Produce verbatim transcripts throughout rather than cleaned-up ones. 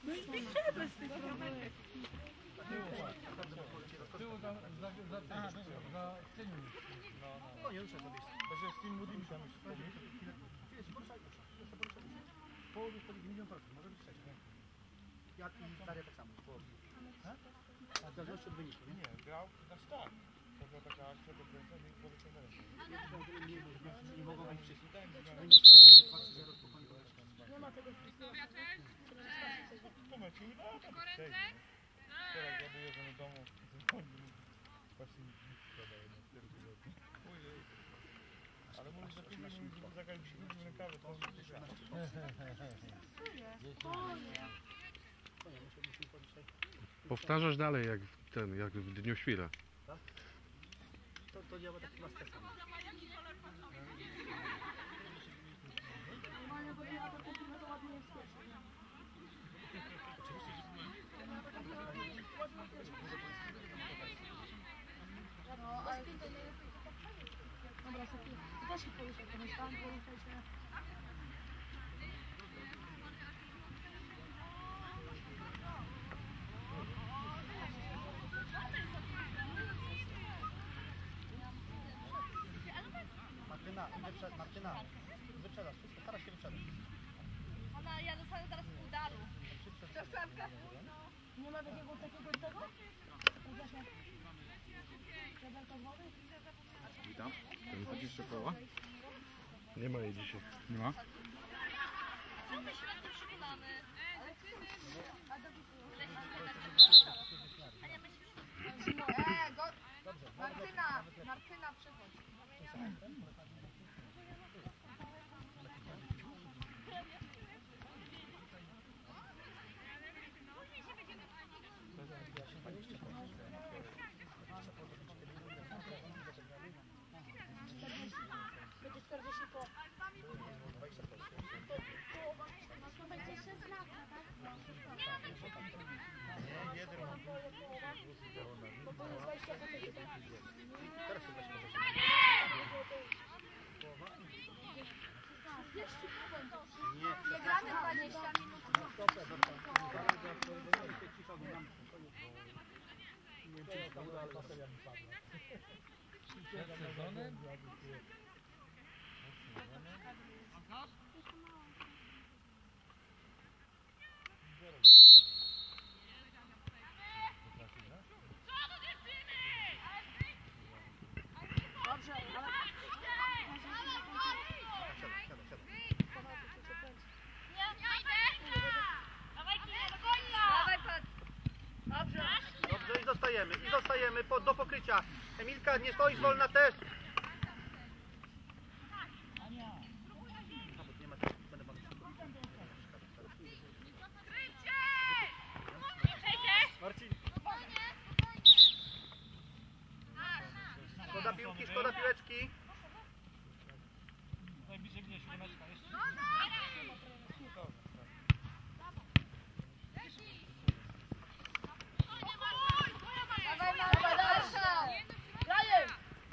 No i trzeba z tych rowerek. Tyłu za, za, za, za, za scenią. No, no. No nie ruszę sobie. Także z tym młodymi tam już wchodzi. Chwilę się poruszaj, poruszaj. Połowy wtedy milion procent, może być sześć, nie? Ja i Daria tak samo. A w zależności od wyniku, nie? Nie, grał, znaczy tak. To była taka akcja do końca, nie było wyciągane. Nie mogą wejść wszyscy. Będzie dwa trzy zero spokojnie. Nie ma tego wpisu. Po meczu udało tam przejść. Teraz ja dojeżdżam do domu, dzwonił. Właśnie nic szkoda jednak cztery tygodnie. Ojej. Ale może za tydzień żeby zagrać w rękawy, to może być gra. Powtarzasz dalej jak ten, jak w Dniu Świra. Tak? To, to działa taki master sam. Normalnie, bo ja to kupimy, to ładnie jest pierwsze. No, ale... Dobra, sobie. Ty też się poruszaj, to jest tam, poruszaj się. Martyna, wyprzed, Martyna, wyprzedasz wszystko, starasz się wyprzedać. Ona, ja dostanę zaraz udaru. Nie ma takiego takiego tego? Żadelka z wody? Witam. To wychodzi jeszcze koła? Nie ma jej dzisiaj. Nie ma? Czemu my środki przypinamy? Eee, go... Martyna, Martyna przychodź. Będzie czterdzieści po. To będzie szesnaście, tak? Jeden Bo to jest dwadzieścia po tysiąc, tak? Teraz się weź może. Nie, Nie gramy dwadzieścia minut. Nie wiem, czy jest uda, ale bateria mi padła. przed sezonem. Dobrze, ale... Dawaj, Pat. Dobrze. Dobrze, i zostajemy, i zostajemy pod, do pokrycia. Emilka, nie stoisz wolna też. Nie ma też, będę panu Marcin. Szkoda piłki, szkoda piłeczki. Najbliżej mnie siódemeczka jeszcze. Dawaj, Marta, dalsza. Daję!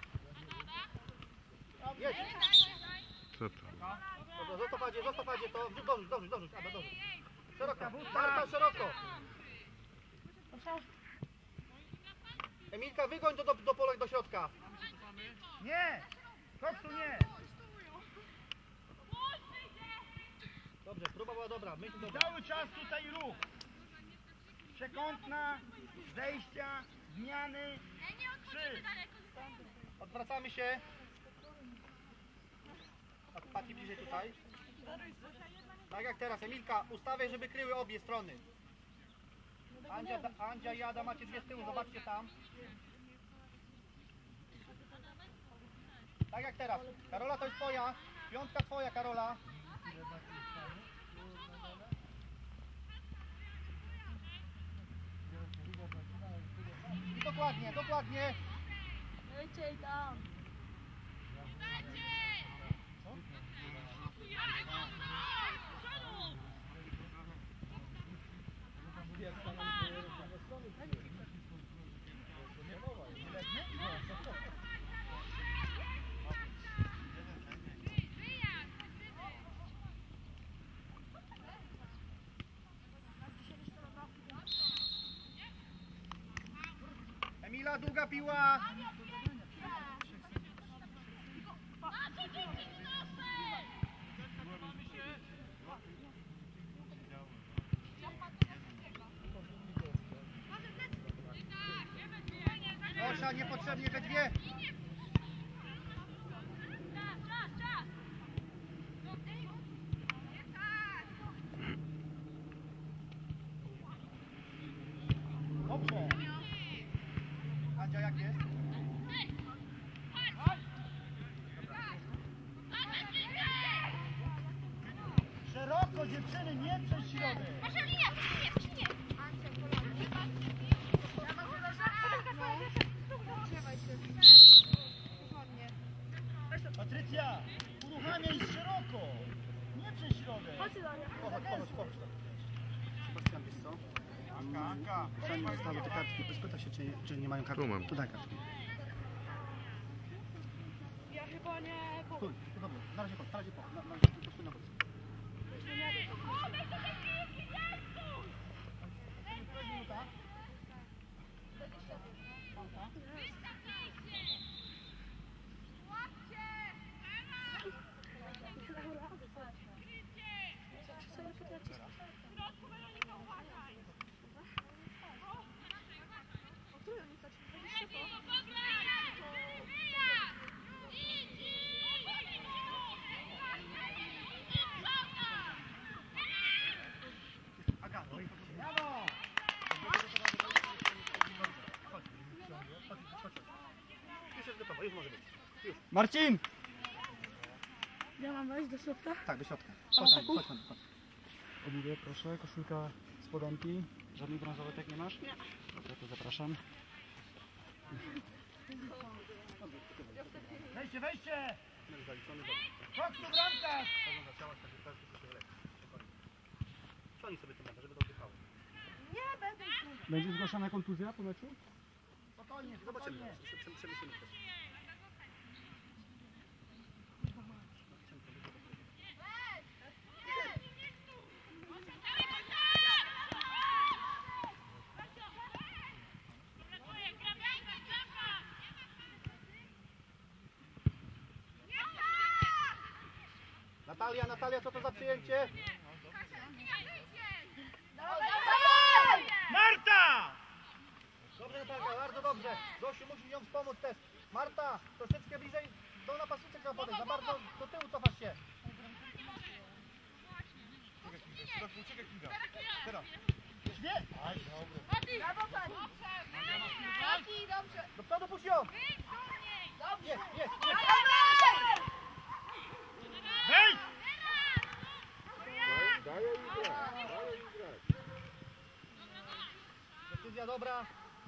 Jedź. Co to? Dobra, zostaw Adzie, zostaw Adzie, to dążysz, dążysz, dążysz, Ada, dążysz. Szeroko, Marta, szeroko. Emilka, wygoń do, do, do pola, do środka. Nie! Koksu nie! Dobrze, próba była dobra, myśl dobra. Cały czas tutaj ruch. Przekątna, zejścia, zmiany. Trzy. Odwracamy się. Pati bliżej tutaj. Tak jak teraz, Emilka, ustawiaj, żeby kryły obie strony. Andzia, Andzia i Ada macie dwie z tyłu, zobaczcie tam. Tak jak teraz. Karola to jest twoja. Piątka twoja, Karola. I dokładnie, dokładnie. Leciej tam. Długa, długa piła. Osza, niepotrzebnie we dwie. Dobrze. Andzia, jak jest? Szeroko, dziewczyny, nie przez środek. Proszę linia, proszę linia, Trzymaj się. Porządnie. Patrycja, uruchamiaj szeroko. Nie przez środek. Chodź, chodź, chodź, chodź. Sebastian, wiesz co? Anka, Anka. Zanim zostały te kartki, spyta się, czy, czy nie mają kartki. Tu mam. Tu daj kartki. Ja chyba nie... Tu, tu dobrze. Na razie po, na razie po. Na, na razie po, stój na boku. Minuta. Aga, no i brawo! Chodź, chodź, chodź, chodź. Już jest gotowa, już może być. Już. Marcin! Ja mam wejść do środka? Tak, do środka. Chodź, Aniu, chodź, chodź, chodź. Obliwie, proszę, koszulka, spodenki. Żadnych brązowetek nie masz? Nie. Dobra, to zapraszam. Wejście, wejście! Koksu, bramka! Co oni sobie tu mają, żeby to oddychało? Nie będę. Będzie zgłaszana kontuzja po meczu? Spokojnie, zobaczymy. Przemyślimy to. Natalia, Natalia, co to za przyjęcie? Marta! Dobrze, Natalka, bardzo dobrze. Gosiu, musisz ją wspomóc też. Marta, troszeczkę bliżej do napastnicy trzeba podejść. Za bardzo do tyłu cofasz się. Uciekaj, Kinga. Teraz. Dwie. Aj, dobrze. Brawo, pani. Taki, dobrze. Do przodu puść ją. Dobrze. Jest, jest, jest. Brawo! Hej! Daję im grać, daję im grać. Decyzja dobra.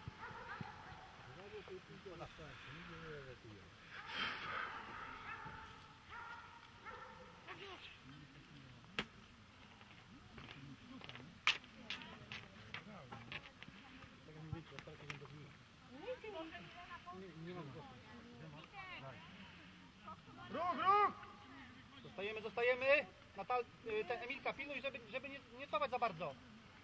Ruch, ruch! Zostajemy, zostajemy. Natal, y, ten Emilka, pilnuj, żeby, żeby nie, nie cofać za bardzo.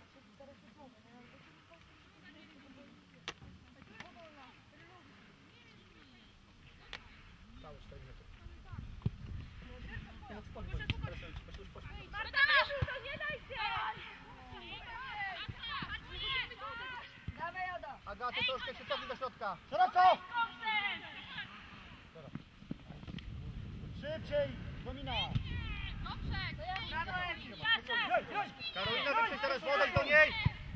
Całe cztery metry. Dawaj, Ada. Agaty, troszkę się cofnij do środka. Szeroko! Szybciej, domina. Brawo, Emil. Karolina, wyjdź teraz, podejdź do niej.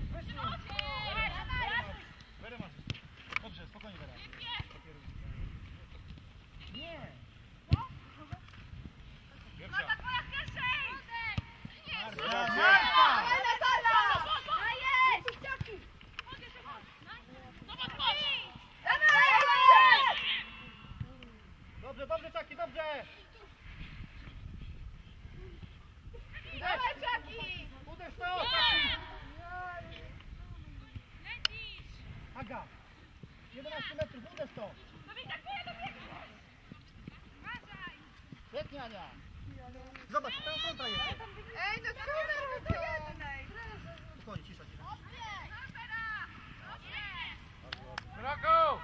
Werę masz. Dobrze, spokojnie, Wera. Nie. Pierwsza. Marta! Marta! Dawaj, Natalia. Dajesz. Dawaj. Dobrze, dobrze, Czaki, dobrze. Dawaj, Czaki. Uderz to, Czaki. Aga. jedenaście metrów, uderz to. Świetnie, Ania. Zobacz, tam kontra jest. Ej, no co wy do jednej? Spokojnie, cisza, cisza. Brawo!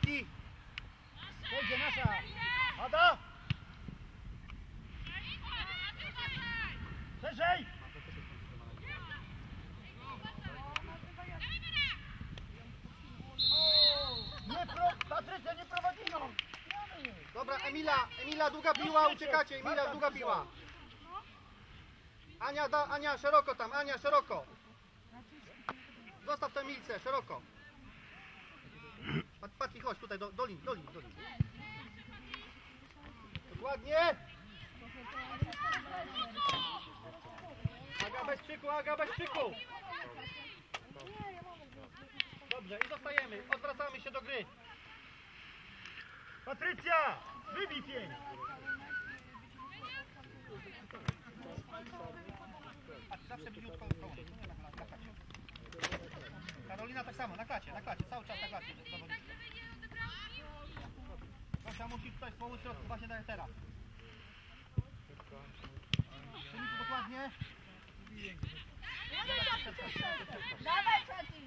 bliski. Wejdzie nasza. Ada! Szerzej! Nie pro... Patrycja, nie prowadzimy! Dobra, Emila, Emila, długa piła, uciekacie, Emila, długa piła. Ania, da, Ania, szeroko tam, Ania, szeroko. Zostaw tę Emilce, szeroko. Pat, Patki, chodź tutaj, do, do linii, do linii, do linii. Dokładnie. Aga bez krzyku, Aga bez krzyku. Dobrze, i zostajemy, odwracamy się do gry. Patrycja, wybij pięć. Zawsze bliziutko koło, nie na, na, na klacie. Karolina tak samo, na klacie, na klacie, cały czas na klacie. Gosia musi tutaj z połowy środku, właśnie tak jak teraz. Przyjmij tu dokładnie. Dawaj, Czaki!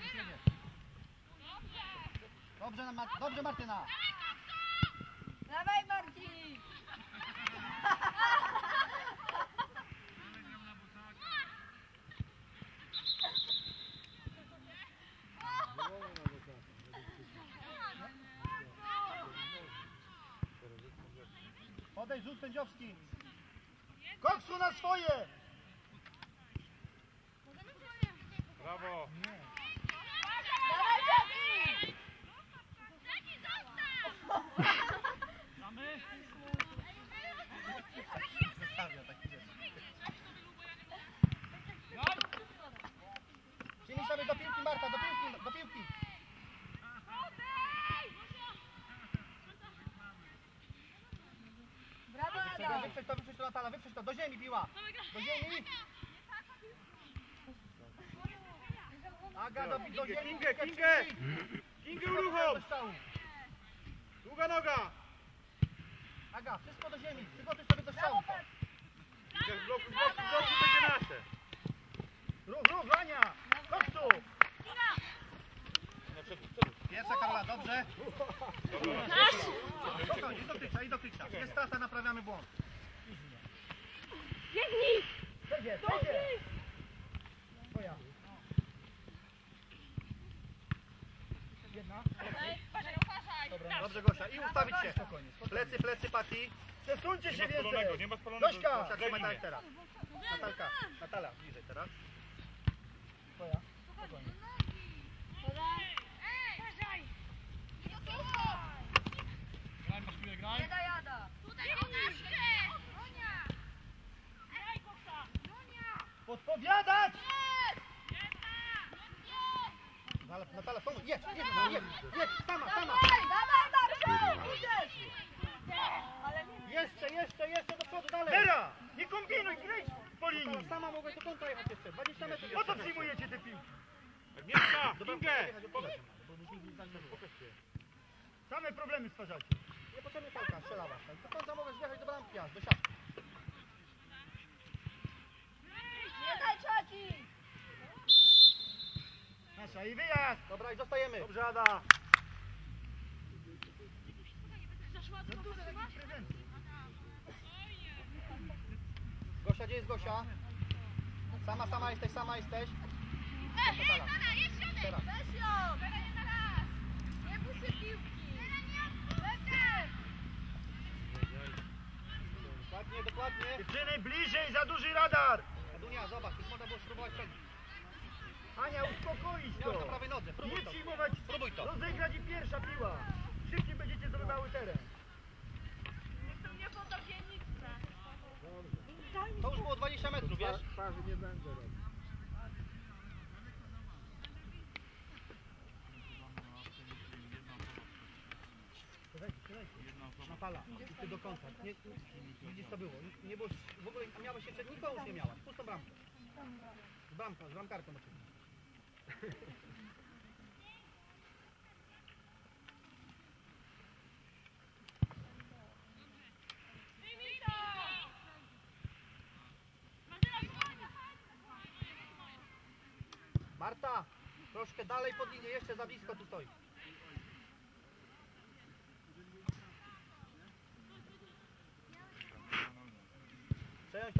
Dobrze, Ma dobrze Martyna. Dawaj, Marcin! Podejdź, rzut sędziowski. Koksu na swoje! Brawo! Dawaj, Czaki! Zostawia taki rzecz. Przyjmij sobie do piłki, Marta, do piłki, do piłki. Brawo, Dobra, Adam! wyprzeć to, wyprzeć to Natala, wyprzeć to, do ziemi piła. Do ziemi. Aga, do, do ziemi. Kingę, Kingę! Kingę uruchom! Do strzału. Długa noga! Aga, wszystko do ziemi, przygotuj sobie do strzału. Jak z bloku, z bloku, z bloku będzie nasze! Ruch, ruch, Ania! Koksu! Pierwsza Karola, dobrze. Spokojnie, i do krzyka, i do krzyka. Jest strata, naprawiamy błąd. Biegnij! Przejdzie, przejdzie! Twoja. Jedna. Dobra, dobrze Gosia. I ustawić się. Plecy, plecy, Pati. Przesuńcie się Nie ma spalonego, więcej. nie ma spalonego. Gośka! Gosia, Trzymaj tak nie. teraz. Natalka, Natala, bliżej teraz. Twoja. Spokojnie. Graj, masz chwilę, graj. Nie da jada! Podpowiadać! Natala, Natala, pomóż. Jedź, jedź, jedź, jedź, sama, sama. Dawaj, dawaj, Marcin! Idziesz! Ale nie... Jeszcze, jeszcze, jeszcze do przodu, dalej. Teraz! Nie kombinuj, graj po linii. Sama mogę do końca jechać jeszcze, dwadzieścia metrów. Po co przyjmujecie te piłki? Agnieszka, Kingę! Same problemy stwarzacie. Niepotrzebnie palka, strzelała. Do końca mogę zjechać do bramki aż, do siatki. Nie daj, Czaki! Nasza i wyjazd. Dobra, i zostajemy. Dobrze, Ada. Gosia, gdzie jest Gosia? Sama, sama jesteś, sama jesteś. Natala. Teraz. Weź ją! Nie bój się piłki! Lepiej! Dokładnie, dokładnie. Dziewczyny, bliżej, za duży radar! Adunia, zobacz, tu można było spróbować przebić. Ania, uspokoić Miałeś na to! prawej nodze, próbuj Nie to. przyjmować, Spróbuj to. rozegrać i pierwsza piła! Szybciej będziecie zdobywały teren. To już było dwadzieścia metrów, wiesz? Twarzy nie będę robił. Natala, i ty do końca. Nie, widzisz co było? Nie było, w ogóle miałeś jeszcze, nikogo już nie miałaś. Pustą bramkę. Z bramką, z bramkarką oczywiście. Marta, troszkę dalej pod linię, jeszcze za blisko tu stoi.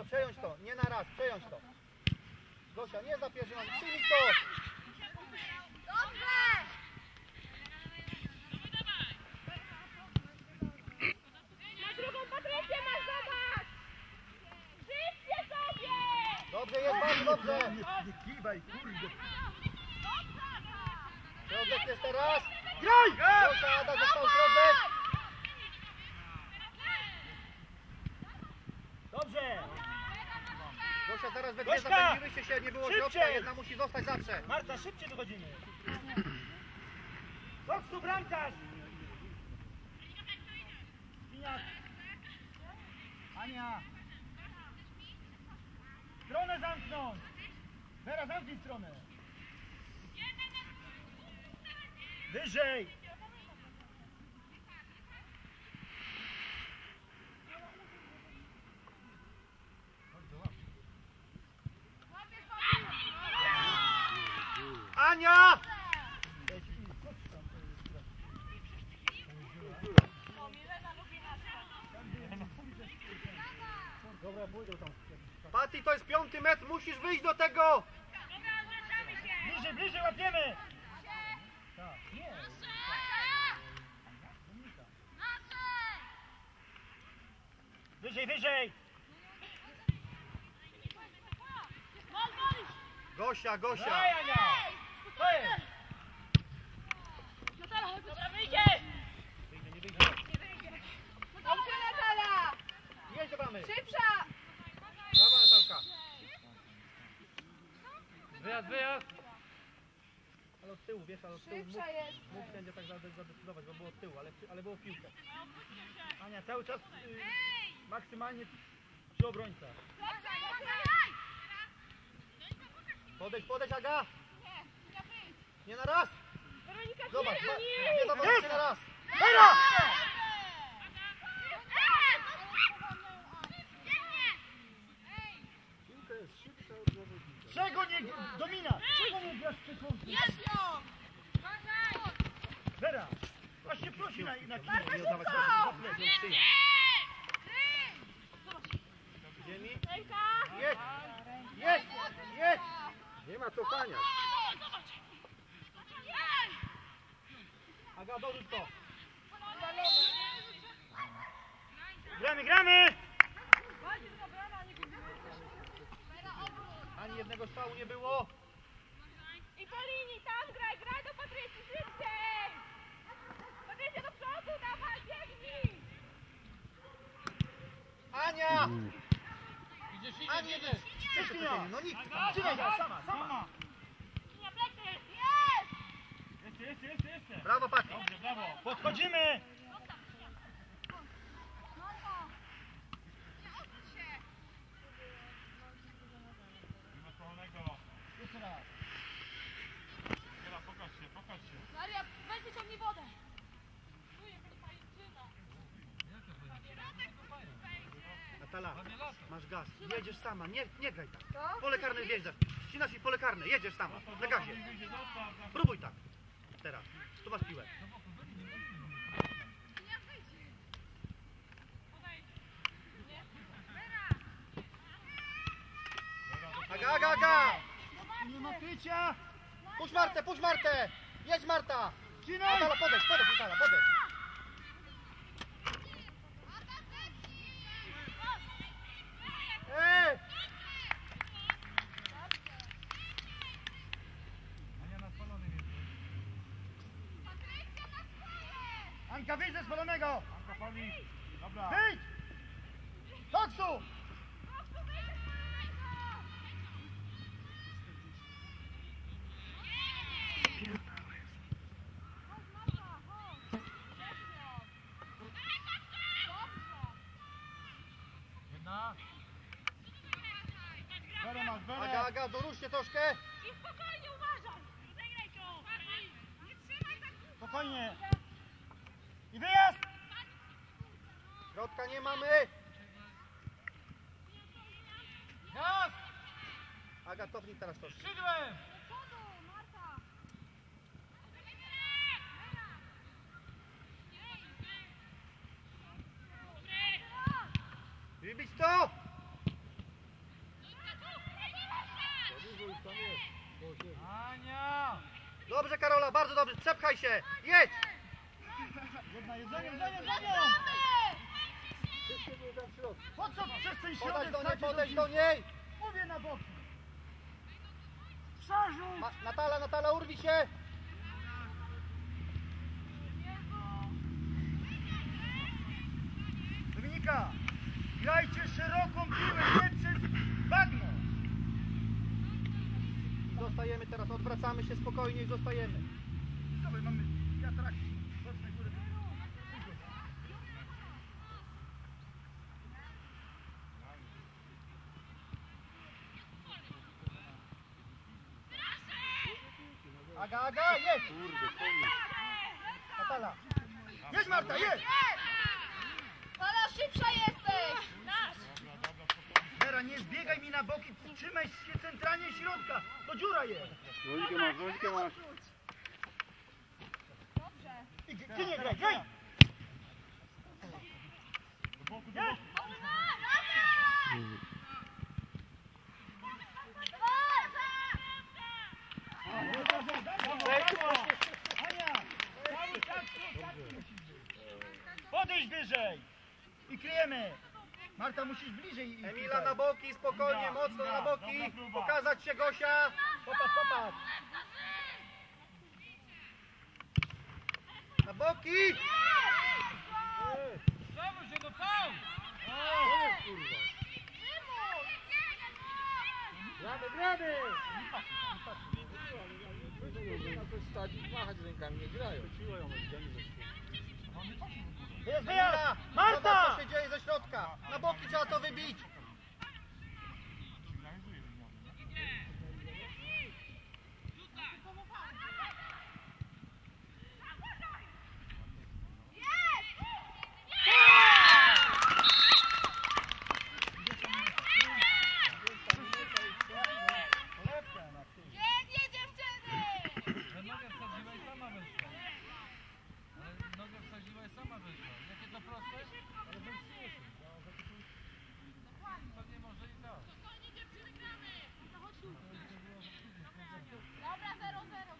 przejąć to, nie na raz, przejąć to. Gosia, nie za pierwszym razem, przyjmij to! Dobrze! Na drugą Patrycję masz, zobacz! Szybcie sobie! Dobrze, jest bardzo dobrze! Nie, nie kiwaj, kurde. Środek jest teraz! Graj! Gosia, Ada został środek! Dobrze! Gosia, zaraz we dwie Gośka! zapędziłyście się, nie było środka, Szybciej! jedna musi zostać zawsze. Marta, szybciej wychodzimy. Koksu, bramkarz! Winiak. Ania! Stronę zamknąć! Wera, zamknij stronę! Wyżej! Ania! Pati, to jest piąty metr, musisz wyjść do tego! Bliżej, bliżej łapiemy! Tak, nie. Wyżej, wyżej! Gosia, Gosia! Daj, Ania! To jest! Dobra, wyjdzie! Wyjdzie, nie wyjdzie. Dobrze, Natala! Jedź do bramy! Szybsza! Brawa, Natalka! Wyjazd, wyjazd! Ale od tyłu, wiesz, ale od tyłu mógł, Szybsza jest! mógł sędzia tak zade- zadecydować, bo było od tyłu, ale, ale było piłkę. Ania, cały czas y, maksymalnie przy obrońcach. Podejdź, podejdź, Aga! Nie na raz! Weronika, Zobacz, dwa, nie! dwie zawodnicy na raz! Vera! Piłka jest szybsza od zawodnika. Czego nie... Domina! Czego nie grasz w przekątnie? Jest ją! Vera! Aż się prosi na, na Nie kinie. oddawać proszę, za plecy, przyjdź. Ziemi? Jedź! Jedź! Jedź! Nie ma cofania. Aga, dorzuć to! Gramy, gramy! Ani jednego strzału nie było! I po linii, tam graj, graj do Patrycji, szybciej! Patrycja do przodu, dawaj, biegnij! Ania! Idziesz, Ani idziesz, jeden! idziesz! Czysto, no nikt! Trzymaj go, sama, sama! Na plecy! Jest! Jeszcze, jeszcze, jeszcze, jeszcze! Brawo, Pati! Dobrze, brawo! Podchodzimy! Nie ma spalonego. Jeszcze raz. Jela, pokaż się, pokaż się. Maria, weź wyciągnij wodę. Natala, masz gaz, jedziesz sama, nie, nie graj tak. Pole karne wjeżdżasz, ścinasz i pole karne, jedziesz sama, na gazie. Próbuj tak. Teraz, tu masz piłę. Aga, Aga, Aga! Nie ma krycia! Puść Martę, puść Martę! Jedź Marta! Cinaj! Natala, podejdź, podejdź Natala, podejdź. Ej! Ania na spalonym jest. Anka, wyjdź ze spalonego! Anka pali. Dobra. Wyjdź! Koksu! Jedna. Berę masz, Aga, berę! Aga, dorusz się troszkę. I spokojnie uważaj! Zagraj to! Nie trzymaj tak! Spokojnie! I wyjazd! Środka nie mamy. Gaz! Aga, cofnij teraz troszkę. Skrzydłem! Wybić to! Dobrze, Karola, bardzo dobrze, przepchaj się, jedź! Jedna, jedzenie, jedzenie, jedzenie! Po co przez ten Podać środek do niej, wchodzi podejść do do niej! Mówię na boki! Przerzuć! Ma, Natala, Natala, urwij się! Dominika, grajcie szeroką piłę, nie przez bagno! I zostajemy teraz, odwracamy się spokojnie i zostajemy. Zobacz, mamy wiatrak. Chodź na górę. Aga, Aga, jedź! Natala! Jedź, Marta, jedź! Ala, szybsza jesteś! Nasz! Vera, nie zbiegaj mi na boki, trzymaj się centralnie środka, to dziura jest! Wojtkę masz, Wojtkę masz. I ty ty nie graj, graj! Jedź! Ania! Podejdź wyżej! I kryjemy! Marta, musisz bliżej iść Emila tutaj. na boki, spokojnie, mocno na boki. Pokazać się, Gosia. Popatrz, popatrz! Na boki! Gramy, gramy! Na to stać i machać rękami, nie grają. Jest wyjazd! Emila, Marta! zobacz, co się dzieje ze środka. Na boki trzeba to wybić. Nie, dziewczyny! Nogę wsadziła i sama wyszła. Ale nogę wsadziła i sama wyszła. Jakie to proste? Ale to śmieszne. Pewnie może i tak. Dobra, zero zero.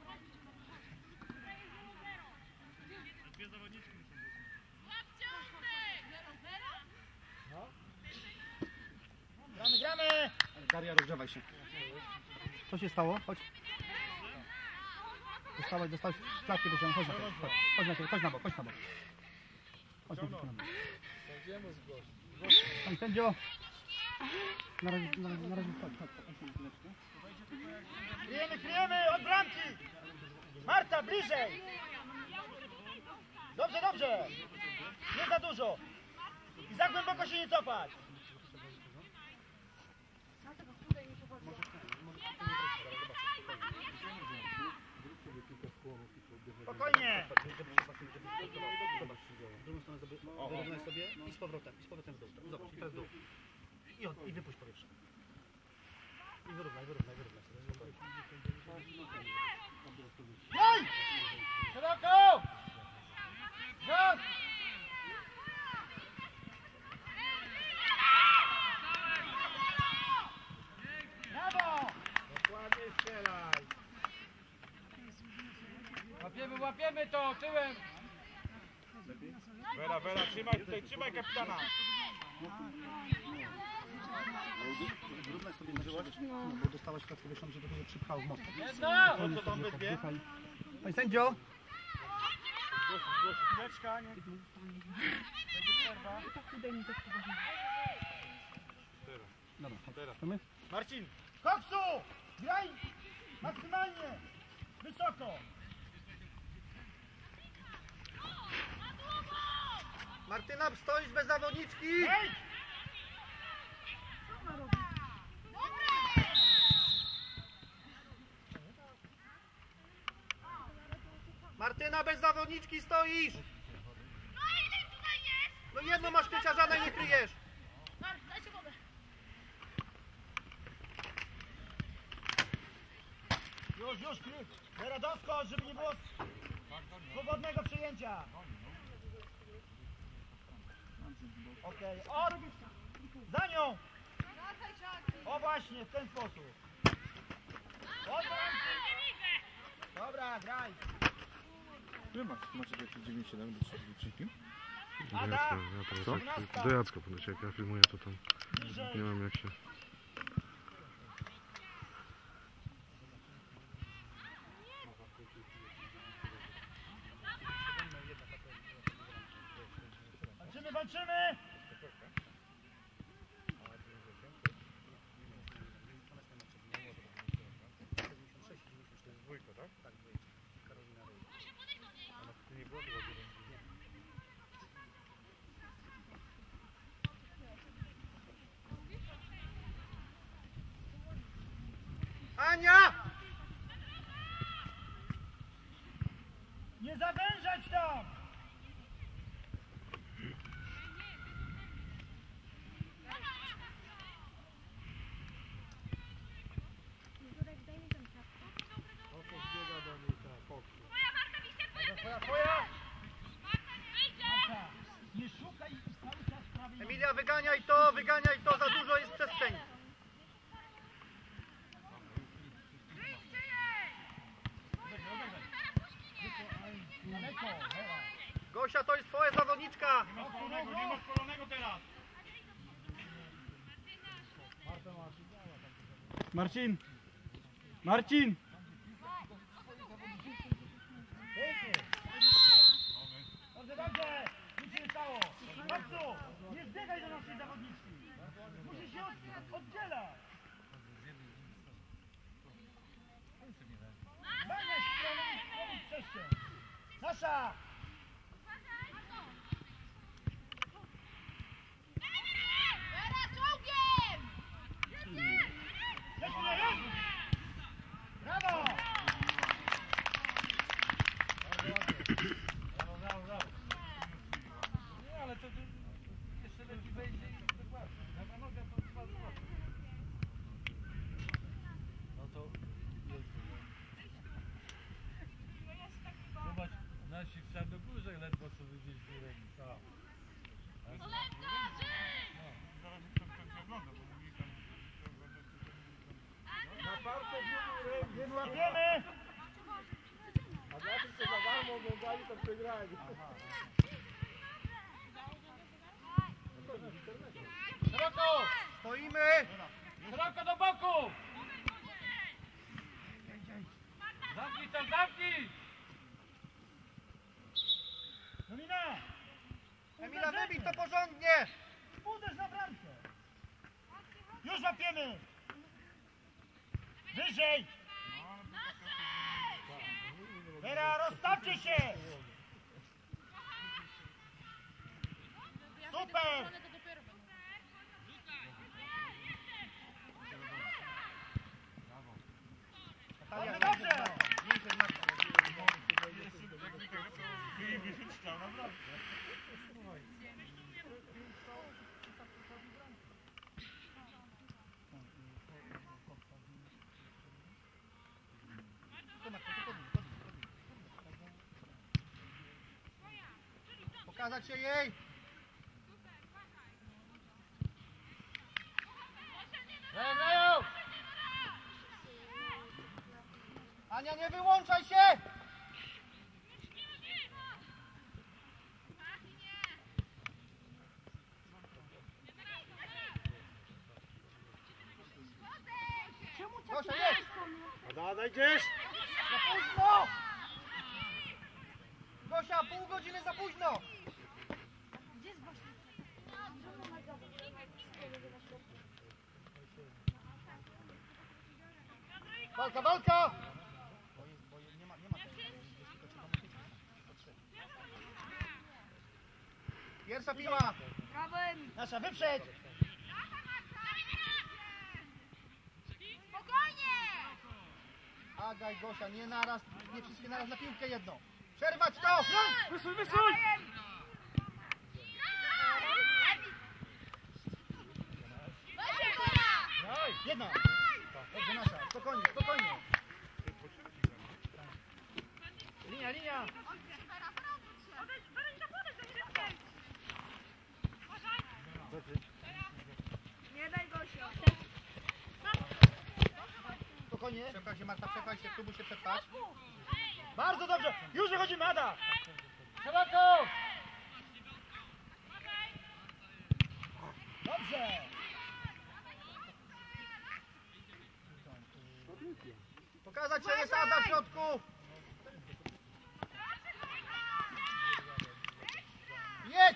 Dwie zawodniczki muszą być. zero zero? Gramy, gramy! Daria, rozgrzewaj się. Co się stało? Chodź. Dostałeś, dostałeś w klatkę do ziemi. Chodź na to, chodź. Chodź na to, chodź na bok, chodź na bok. Chodź na bok. Będziemy zgłosić. Tam sędzio. Na razie, na razie, na razie, chodź, chodź. chodź na chwileczkę. Kryjemy, kryjemy! Od bramki! Marta, bliżej! Dobrze, dobrze! Nie za dużo! I za głęboko się nie cofać! Spokojnie! Drugą stronę wyrównaj sobie i z powrotem, i z powrotem w dół. Zobacz, i teraz w dół. I, od, i wypuść powietrze. I wyrównaj, wyrównaj, wyrównaj sobie. Jej! Szeroko! Gaz! Brawo! Dokładnie strzelaj. Łapiemy, łapiemy to tyłem. Wera, Wera, trzymaj tutaj, trzymaj kapitana. Wyrównaj sobie na żyłość, bo dostałaś klatkę wyższą, żeby to nie przypchał w most. Jedna! No co tam wybie? Panie sędzio! Chwileczka, nie? Będzie przerwa. Dobra, Teraz. my? Marcin! Koksu! Graj! Maksymalnie! Wysoko! Martyna, stoisz bez zawodniczki! Hej! Martyna, bez zawodniczki stoisz! No ile tutaj jest? No jedno masz krycia, żadnej nie kryjesz! Marta, dajcie wodę. Już, już, klik! Teraz doskocz, żeby nie było swobodnego przyjęcia! Okej, od! Za nią! Wracaj, czarny. O właśnie, w ten sposób! Od bramki! Dobra, graj. Ile masz? Macie takie dziewięćdziesiąt siedem do trzydziestu? Do Jacka, ja to tak, do Jacka podejście, jak ja filmuję to tam nie wiem jak się... Walczymy, walczymy! Dwójka, tak? Tak, dwójka. Karolina Ryj. Ona tu nie była, była jeden. Ania! Nie zawężać tam! Twoja, twoja! Nie szukaj cały czas prawej. Emilia, wyganiaj to, wyganiaj to, za dużo jest przestrzeni. Gosia, to jest twoja zawodniczka. Nie ma spalonego, nie ma spalonego teraz! Marcin! Marcin! Dobrze, dobrze! Nic się nie stało! Marcu! Nie zbiegaj do naszej zawodniczki! Musisz się od, oddzielać! Zamiast stronę i przestrzeń! Nasza! Vera, czołgiem! Jedźmy, jedźmy! Brawo! Nie, ale to tu jeszcze lepiej wejdzie i dokładnie. Lewa noga to dwa dwa. No to zobacz, nasi w Czarnogórze ledwo co wywieźli remis. Lekarze! Zaraz kto to ogląda, bo mówi tam... Na partę w Nie łapiemy! A dla tych, co za darmo oglądali, to przegrali. Szeroko! Stoimy! Szeroko do boku! Zamknij tam, zamknij! Domina! Emila, wybij to porządnie! Uderz na bramkę! Już łapiemy! Wyżej! Vera, rozstawcie się! Super! Dobrze, dobrze! Pokazać się jej! Grają! Ania, nie wyłączaj się! Gosia, jedź! Ada, dajdziesz? Za późno! Gosia, pół godziny za późno! Walka, walka! Pierwsza piła! Nasza, wyprzedź! Spokojnie! Aga i Gosia, nie naraz, nie wszystkie naraz na piłkę jedną. Przerwać to! Wysuń, wysuń! Jedna! Dobrze, nasza, spokojnie, spokojnie. Linia, linia! Nie daj Gosiu. Spokojnie. Przepchaj się, Marta, przepchaj się, próbuj się przepchać. Bardzo dobrze. Już wychodzimy, Ada. Szeroko. Dobrze. Pokazać się, jest Ada w środku. Jedź.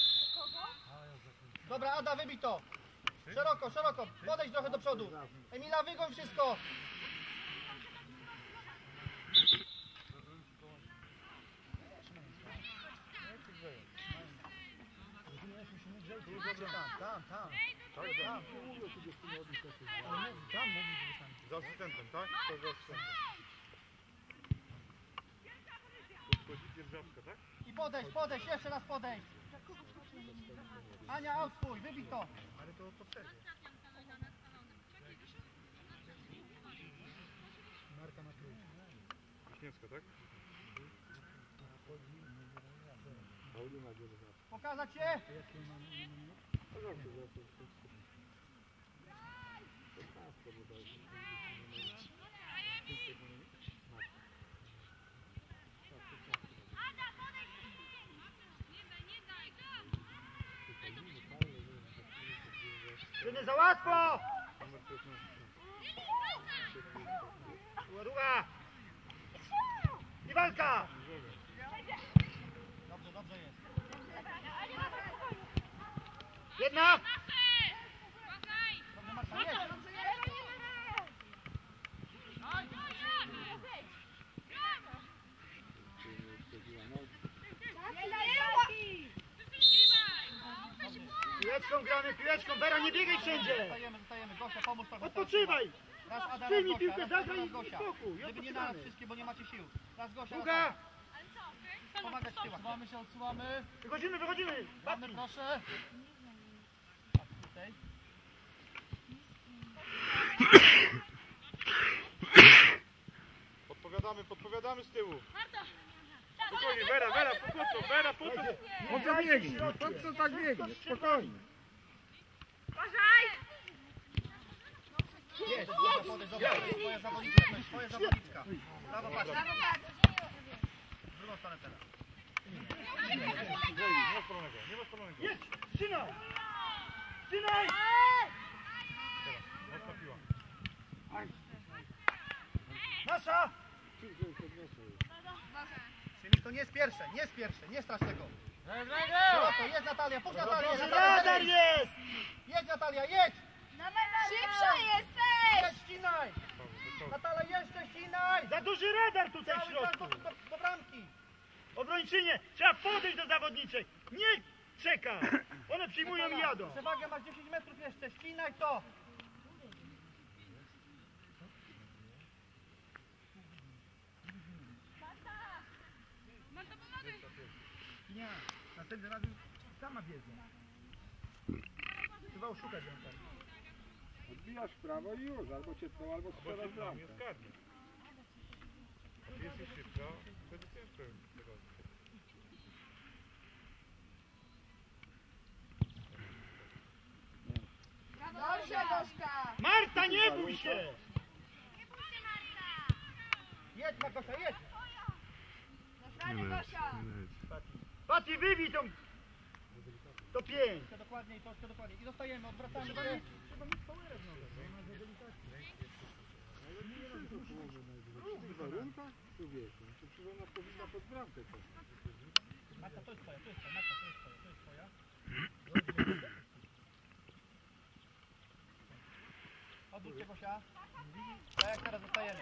Dobra, Ada, wybij to. Szeroko, szeroko. Podejdź trochę do przodu. Emila, wygoń wszystko. Tam, tam, tam. Tam. Tam mówisz, że tam. Z asystentem, tak? To z asystentem. Podchodzicie w żabkę, tak? I podejdź, podejdź, jeszcze raz podejdź. Ania, aut twój, wybij to. Ale to po przerwie. Marta na trójkę. Wiśniewska, tak? Pokazać się. To nie za łatwo! Druga! I walka! Dobrze, dobrze jest. Jedna! Dobrze, Marta, jedź. Piłeczką gramy, piłeczką. Bera, nie biegaj wszędzie! Zostajemy, zostajemy. Gosia, pomóż trochę. Odpoczywaj! Raz Ada, raz Przyjmij Gosia, piłkę, raz zagraj Ada, i raz Gosia. spokój. Żeby nie naraz wszystkie, bo nie macie sił. Raz Gosia, raz Druga! Ada. Pomagać w tyłach. Odsuwamy się, odsuwamy. Wychodzimy, wychodzimy! Mamy, Patrz! proszę. Tutaj. Podpowiadamy, podpowiadamy z tyłu. Spokojnie, Vera, Vera, po co? Vera, po co? Po co biegnie? Po co tak biegnie? Spokojnie. Jedź, Gosia, podejdź, zobacz. Twoja zawodniczka, twoja zawodniczka. Brawo, patrz. W drugą stronę teraz. Nie ma spalonego, nie ma spalonego. Jedź! Trzymaj! Trzymaj! Teraz, mocna piła. Nasza! Czyli to nie jest pierwsze, nie jest pierwsze, nie strasz tego. Szeroko, jest Natalia, puść Natalię. Radar Natalia, jest! jedź Natalia, jedź! Szybsza jesteś! Jedź, ścinaj! Natalia, jeszcze ścinaj! Za duży radar tutaj w Cały czas środku! do, do, do bramki! Obrończynie, trzeba podejść do zawodniczej! Nie czeka! One przyjmują i jadą! Przewagę masz dziesięć metrów jeszcze, ścinaj to! Nie, następnym razem sama biegnie. Trzeba oszukać ją tak. Odbijasz w prawo i już, albo cię tną, albo Bo strzelasz się bramkę. nie zgadnie. Jak jesteś szybka, wtedy ciężko ją tego. Gosia, Gośka! Marta, nie bój się! Jedź Makosia, jedź! Naprawdę, Gosia! Pati, wybij tą... To pięć! Troszkę dokładniej, troszkę dokładniej. I zostajemy, odwracamy się. W warunkach człowieku, to przecież ona powinna pod bramkę to. Marta, to jest twoja, to jest twoja, Marta, to jest twoja, to jest twoja. Odwróć się Gosia. Tak jak teraz zostajemy.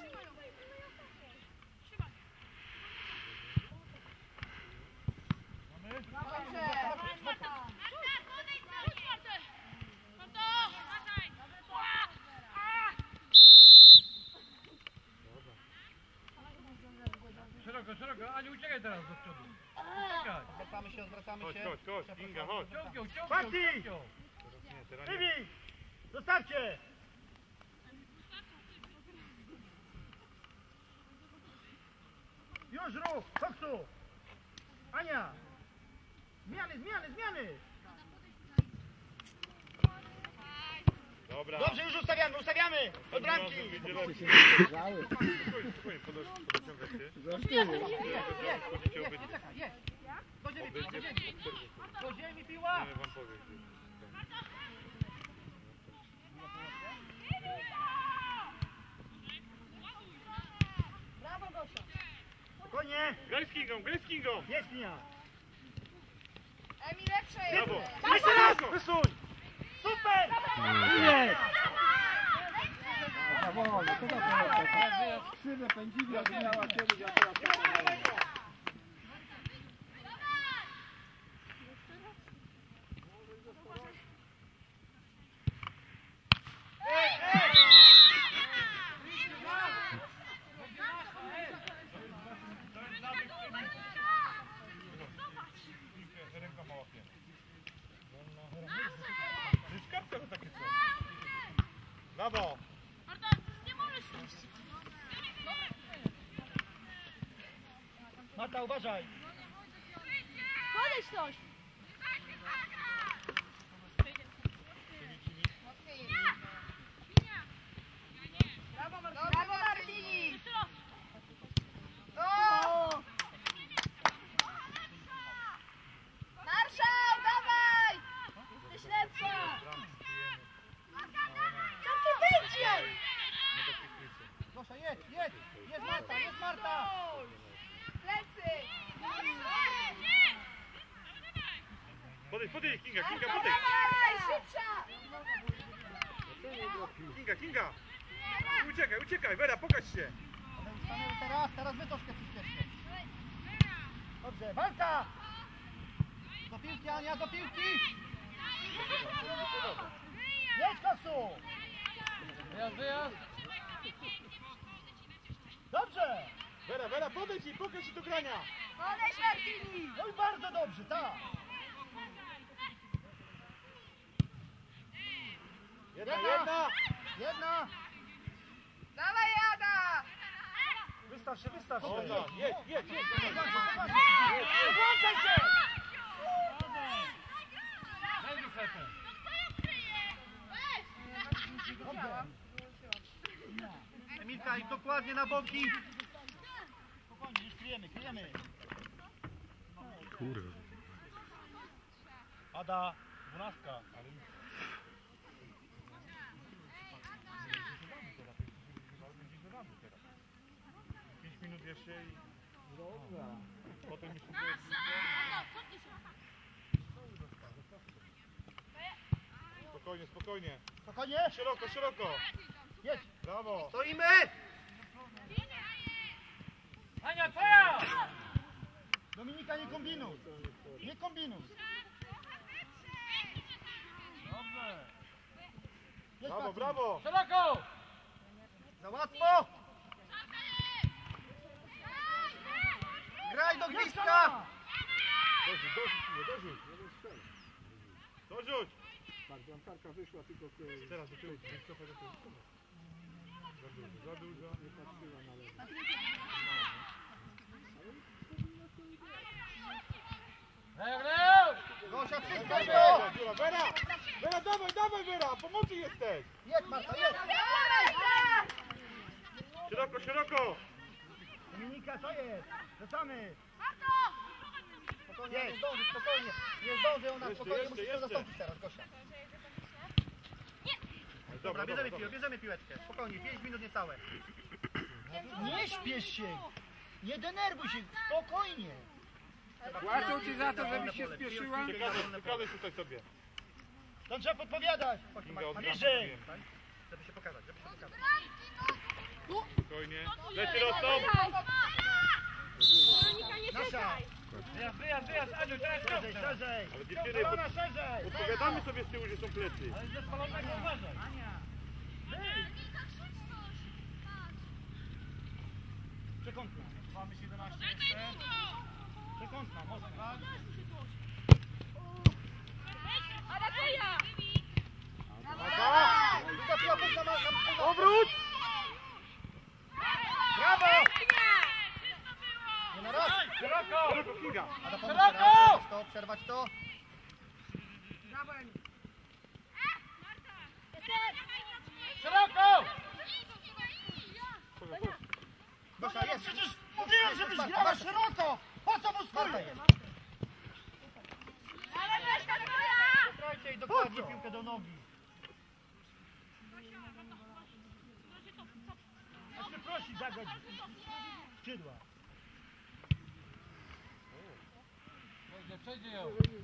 Szeroko, szeroko, a nie uciekaj teraz do przodu. Uciekaj. Odwracamy się, odwracamy Chodź, się. chodź, chodź, Inga, chodź. Ciągnią, ciągnią, Pati! ciągnią. Teraz nie, teraz nie. Wybij! Zostawcie! Już ruch! Koksu! Ania! Zmiany, zmiany, zmiany! Dobra. Dobra. Dobrze, już ustawiamy, ustawiamy! Od bramki! Będzie lepiej. Żały. Spokojnie, spokojnie, podnoś- podciągaj się. Zaczniemy. Chodzicie obydwie. Jest. Do ziemi, do Obydwie ziemi. po przerwie. Do ziemi piła. Nie wam powiem. Brawo, Gosia. Spokojnie! Graj z Kingą, graj z Kingą! Jest linia! Emi, lepsze jest. Brawo! Jeszcze raz! Wysuń! Super! Jest! Za wolno, to za wolno. Krzywę pędzili, jak miała kiedyś, a teraz tak wolno. Ręka ma łapie. To jest kartka to takie co? Brawo! Marta, uważaj! Podejdź ktoś. Brawo, Martini. O! Marszał, dawaj! Jesteś lepsza! Co ty wyjdzie? Gosia, jedź, jedź. Jest Marta, jest Marta. Plecy! Podejdź, podejdź, Kinga, Kinga, podejdź! Dawaj, szybsza! Kinga, Kinga! Uciekaj, uciekaj, Wera, pokaż się! Stanęły teraz, teraz wy troszkę przyspieszcie. Dobrze, walka! Do piłki, Ania, do piłki. Jedź, Koksu! Wyjazd, wyjazd! Dobrze! Wera, Wera, podejdź i pokaż się do grania! Podejdź, Martini! No i bardzo dobrze, tak! Jedna, jedna! Jedna! Dawaj, Jada! Wystaw się, wystaw się! Można, jedź, jedź, jedź! Włączaj się! Daj mi setę. Emilka, i dokładnie na boki. Spokojnie, już kryjemy, kryjemy! Kurwa. Ada, dwunastka. Ale już... pięć minut jeszcze i Dobra. potem już... Spokojnie, spokojnie. Spokojnie! Szeroko, szeroko! Jedź! Brawo! Stoimy. Ania, twoja! Dominika, nie kombinuj! Nie kombinuj! Dobrze! Jedź, Brawo, Marcin. brawo! Szeroko! Za łatwo. Graj do gwizdka. Dorzuć, dorzuć, nie, dorzuć! Dorzuć! Tak, bramkarka wyszła, tylko kurde, Teraz do tyłu, cofaj do tyłu. Za dużo, za dużo. nie patrzyła na lewo. Regrał! Gosia, Dobra, przyskocz Wera, go. Dziura, Wera! Wera, dawaj, dawaj, Wera! Pomocy jesteś! Jedź, Marta, jedź! Szeroko, szeroko! Dominika, co jest? Wracamy! Spokojnie, nie zdąży, spokojnie. Nie zdąży, ona Jeszcze, spokojnie jeszcze, musi się jeszcze. zastąpić teraz, Gosia. Dobra, bierzemy piłę, bierzemy piłeczkę. Spokojnie, pięć minut niecałe. Nie śpiesz się! Nie denerwuj się, spokojnie! Płacą ci za to, żebyś się spieszyła? Ciekawe, ciekawe tutaj sobie. To trzeba podpowiadać! Kinga, od Bliżej! Żeby się pokazać, żeby się pokazać. Spokojnie. Leci rosną! Nasza! Wyjazd, wyjazd, wyjazd, Aniu, teraz Szerzej, piątka! szerzej! Ale dziewczyny, Kolona, szerzej! podpowiadamy sobie z tyłu, że są plecy. Ale ze spalonego uważaj! Przekątna. Mamy siedemnaście jeszcze. Przekątna, mocno. Ale to ja! Aga! Druga piła pewna ma nam Obrót! Brawo! Nie na raz. Szeroko! Szeroko, Kinga! Ada, pomóż Szeroko! teraz, to, przerwać to. Brawo, Emi. Marta! Jeszcze prosi zagrać skrzydła. Przejdzie, przejdzie ją.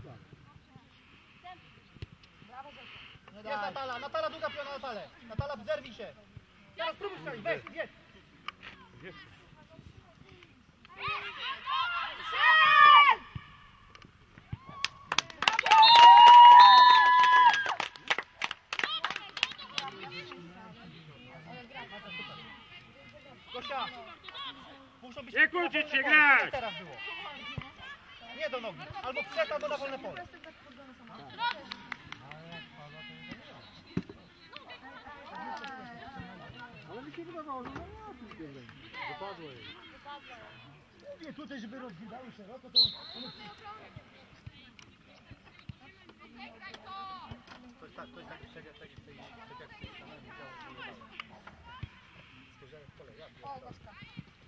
Jest Natala, Natala druga piła na Natalę. Natala, zerwij się. Teraz spróbuj strzelić, weź, jedź. Gosia, muszą być... Nie kłócić się, grać! Teraz było. Nie do nogi, albo przed, albo na wolne pole. Ale mi się wydawało, że nie ma tym tym. Wypadło jej. Mówię tutaj, żeby rozgrywały szeroko, to... To jest tak, to jest tak, tak, jak- tak, jak w tej- tak jak w tej samej działo. Spojrzałem w kole, ja pierdolę.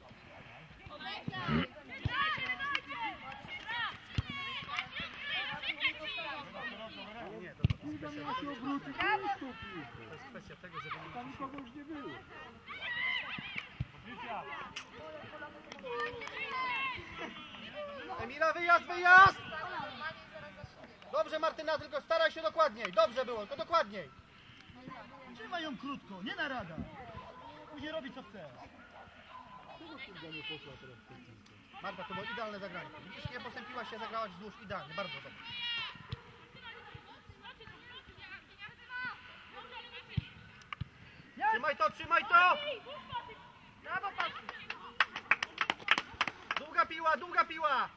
Nie, to, to, jest kwestia, Tam się obrócić, nie stupi. to jest kwestia tego, żeby nie Tam nikogo już nie było. Emila, wyjazd, wyjazd! Dobrze Martyna, tylko staraj się dokładniej. Dobrze było, tylko dokładniej. Trzymaj ją krótko, nie narada. Później robi co chce. Marta, to było idealne zagranie. Widzisz, nie postąpiłaś się, zagrałaś wzdłuż idealnie, bardzo dobrze. Trzymaj to, trzymaj to! Brawo, Patryk. Długa piła, długa piła!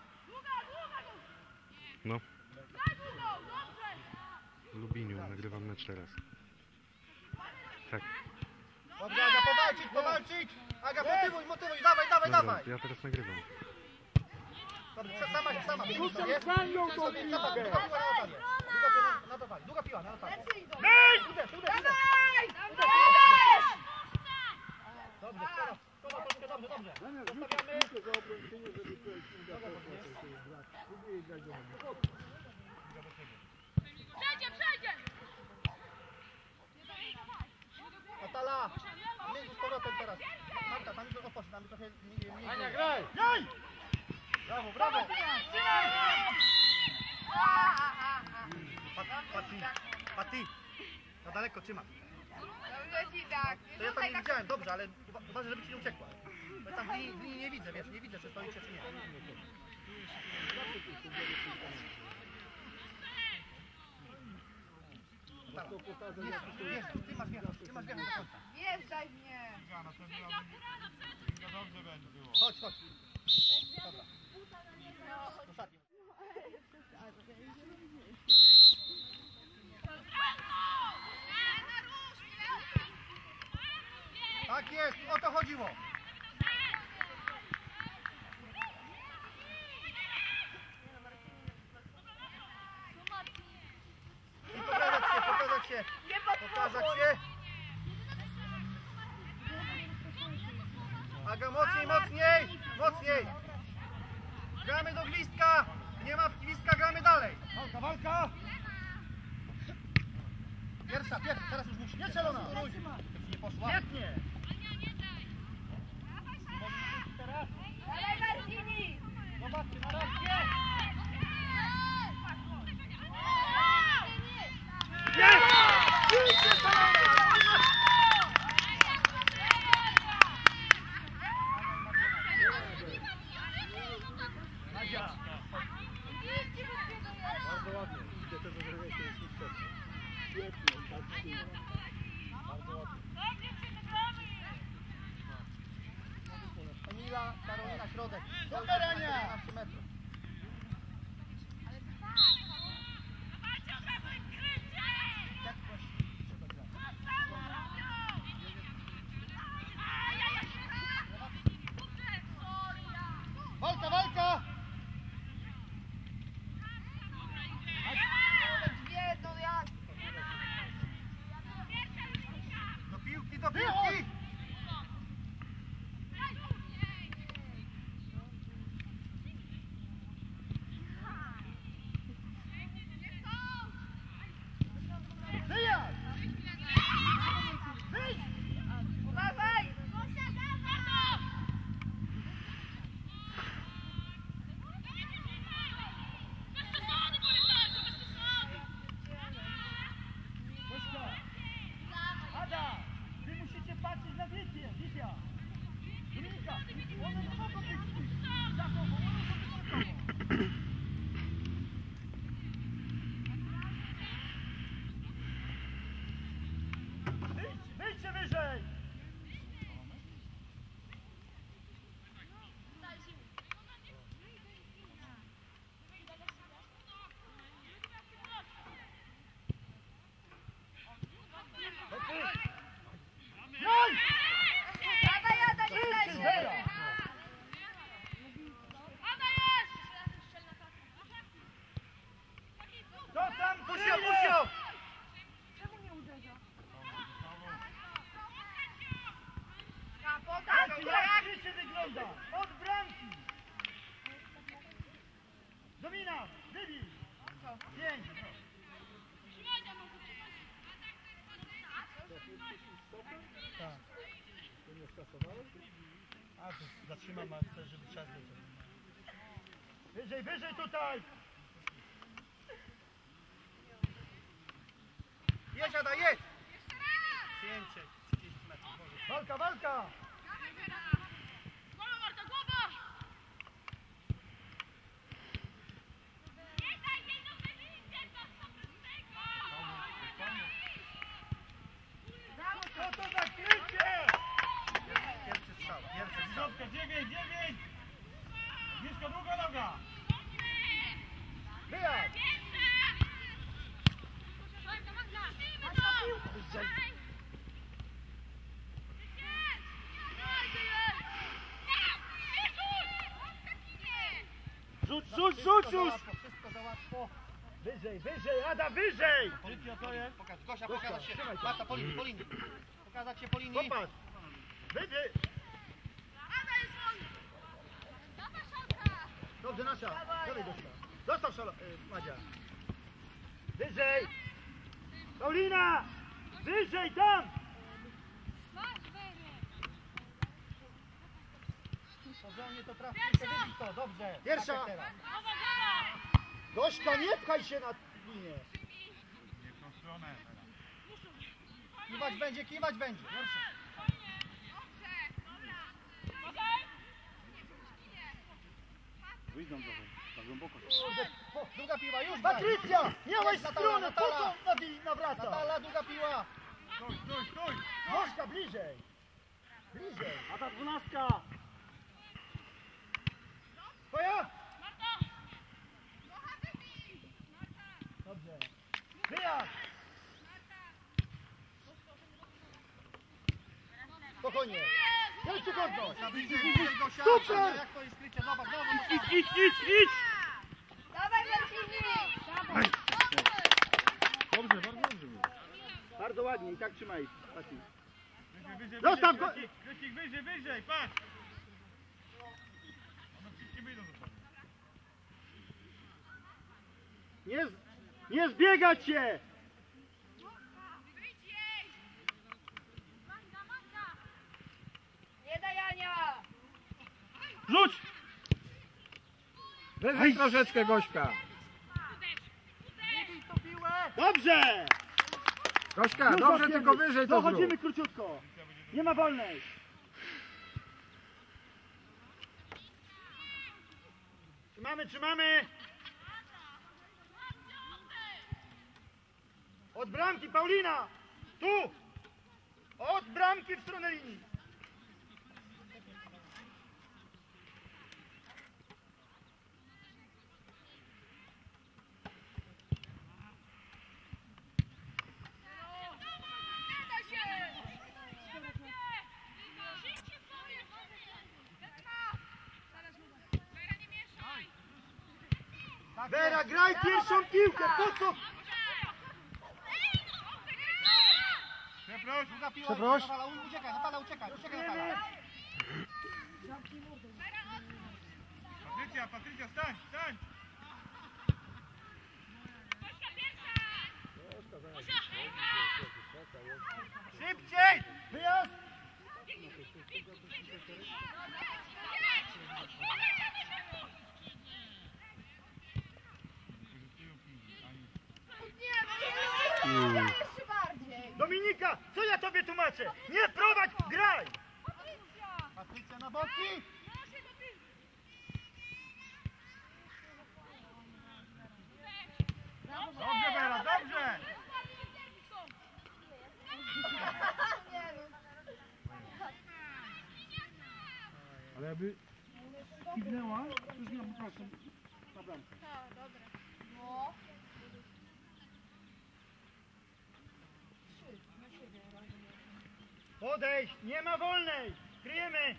No. W Lubiniu nagrywam mecz teraz. Tak. Dobrze, Aga, powalczyć, powalczyć! Aga, motywuj, motywuj, dawaj, dawaj, Dobra, dawaj! ja teraz nagrywam. Dobrze, sama, sama, przyjmij Rzucam sobie. sędzią tą Sobie, piłkę. Długa piła na Natalię. Długa piła na Natalię, długa piła na Natalię. Uderz, uderz, uderz! Dobrze, skoro, skoro troszkę, dobrze, dobrze. Zamiast rzucić piłkę za obrończynię, żeby ktoś nie zapoznał się z brak. Próbuję grać do mnie. Przejdzie, przejdzie! Natala, między z powrotem teraz. Marta, tam już opocznie, tam już trochę mniej, mniej. Ania, graj! Jaj! Brawo, brawo! Pat- Pati, Pati, na daleko trzyma. Dobrze ci tak. To ja tam nie widziałem, dobrze, ale uwa- uważaj, żeby ci nie uciekła. Bo ja tam w linii, w linii nie widzę, wiesz, nie widzę, czy stoicie, czy nie. Natala, wiesz, ty masz wjechać, ty masz wjechać do końca. Wjeżdżaj mnie. Dobrze będzie było. Chodź, chodź. Dobra. Ostatni. Tak jest, o to chodziło. I pokazać się, pokazać się, pokazać się. Aga, mocniej, mocniej, mocniej. Gramy do gwizdka. Nie ma gwizdka, gramy dalej. Walka, walka! Pierwsza, pierwsza, teraz już musi. Nie strzelona! Nie poszła. Świetnie! Dawaj, Martini. Zobaczcie, na razie! Bardzo ładnie. Widzę to, że zrobiłeś to jest sukces. Świetnie, tak się. Bardzo ładnie. Emila, Karolina, środek. Super, Ania! piętnaście metrów. Walka, walka! Dwie, no jak? Do piłki, do piłki! Wyjazd! Wyjdźcie wyżej! Jaj! Jada, jada, nie Wyjdźcie, leci! zero! Co tam? Pusio, pusio! Czemu nie uderza? Na podanie, Patrzcie, jak jak życie wygląda! Od bramki! Domina! Wybij! Pięć! Tak. To nie skasowałeś? A, to zatrzymam, a chcę, żeby czas leciał. Wyżej, wyżej tutaj! Jedź, Ada, jedź! Pięcie, trzydzieści metrów. Może. Walka, walka! Co to za krycie? Pierwszy strzał, pierwszy strzał. Środka, dziewięć, dziewięć! Blisko, druga noga! Wyjazd! Rzuć, rzuć, rzuć Wszystko za już! łatwo, wszystko za łatwo. Wyżej, wyżej, Ada, wyżej! Policja to jest? Pokaż, Gosia, Gosia, pokazać się. trzymaj się. Marta, po linii, po linii. Pokazać się po linii. Popatrz! Wyżej! Dobrze, nasza! Dawaj, Gosia! Zostaw szala... Y, Madzia! Wyżej! Paulina! Wyżej, tam! Porządnie to trafi, to wybić to, dobrze. Pierwsza. Tak, teraz. Gośka, nie pchaj się na linię! Nie w tą stronę. Kiwać będzie, kiwać będzie. Wyjdą trochę, tak głęboko. Kurde, po, druga piła, już graj. Patrycja! Miałeś Jest Natala, stronę, po Natala. co nawi- nawraca? Natala, druga piła. Stój, stój, stój! Gośka, bliżej! Bliżej! A ta dwunastka! Twoja? Dobrze. Wyjazd! Spokojnie. Wielcy godność! Na bliżej, bliżej, Gosia. Super! Jak to jest skrycie, zobacz, znowu. Idź, idź, idź, idź! Dawaj, Marcini! Dobrze, bardzo dobrze było. Bardzo ładnie i tak trzymaj. Pati. Wyżej, wyżej, Zostaw wyżej, go- Grecik, Grecik, wyżej, wyżej, patrz! One wszystkie wyjdą do przodu. Nie, z- nie zbiegać się! Nie daj, Ania! Rzuć! Wyżej troszeczkę, Gośka. Wybij tą piłę. Dobrze! Gośka, Już dobrze, łapiemy. tylko wyżej to Dochodzimy zrób. króciutko. Nie ma wolnej. Trzymamy, trzymamy. Od bramki, Paulina! Tu! Od bramki w stronę linii. Vera, graj pierwszą piłkę, po co? Przeproś! Druga piła. Przeproś. Natala, uciekaj, Natala, uciekaj, uciekaj, Natala. Patrycja, Patrycja, stań, stań! Szybciej! Wyjazd! Nie, no nie, jeszcze bardziej! Dominika, co ja tobie tłumaczę? Nie prowadź, graj! Patrycja na boki. Dobrze, Vera, dobrze! Nie, jakby kiwnęła, to już miała po prostu na bramkę. Tak, dobra. No. Podejść, nie ma wolnej! Kryjemy!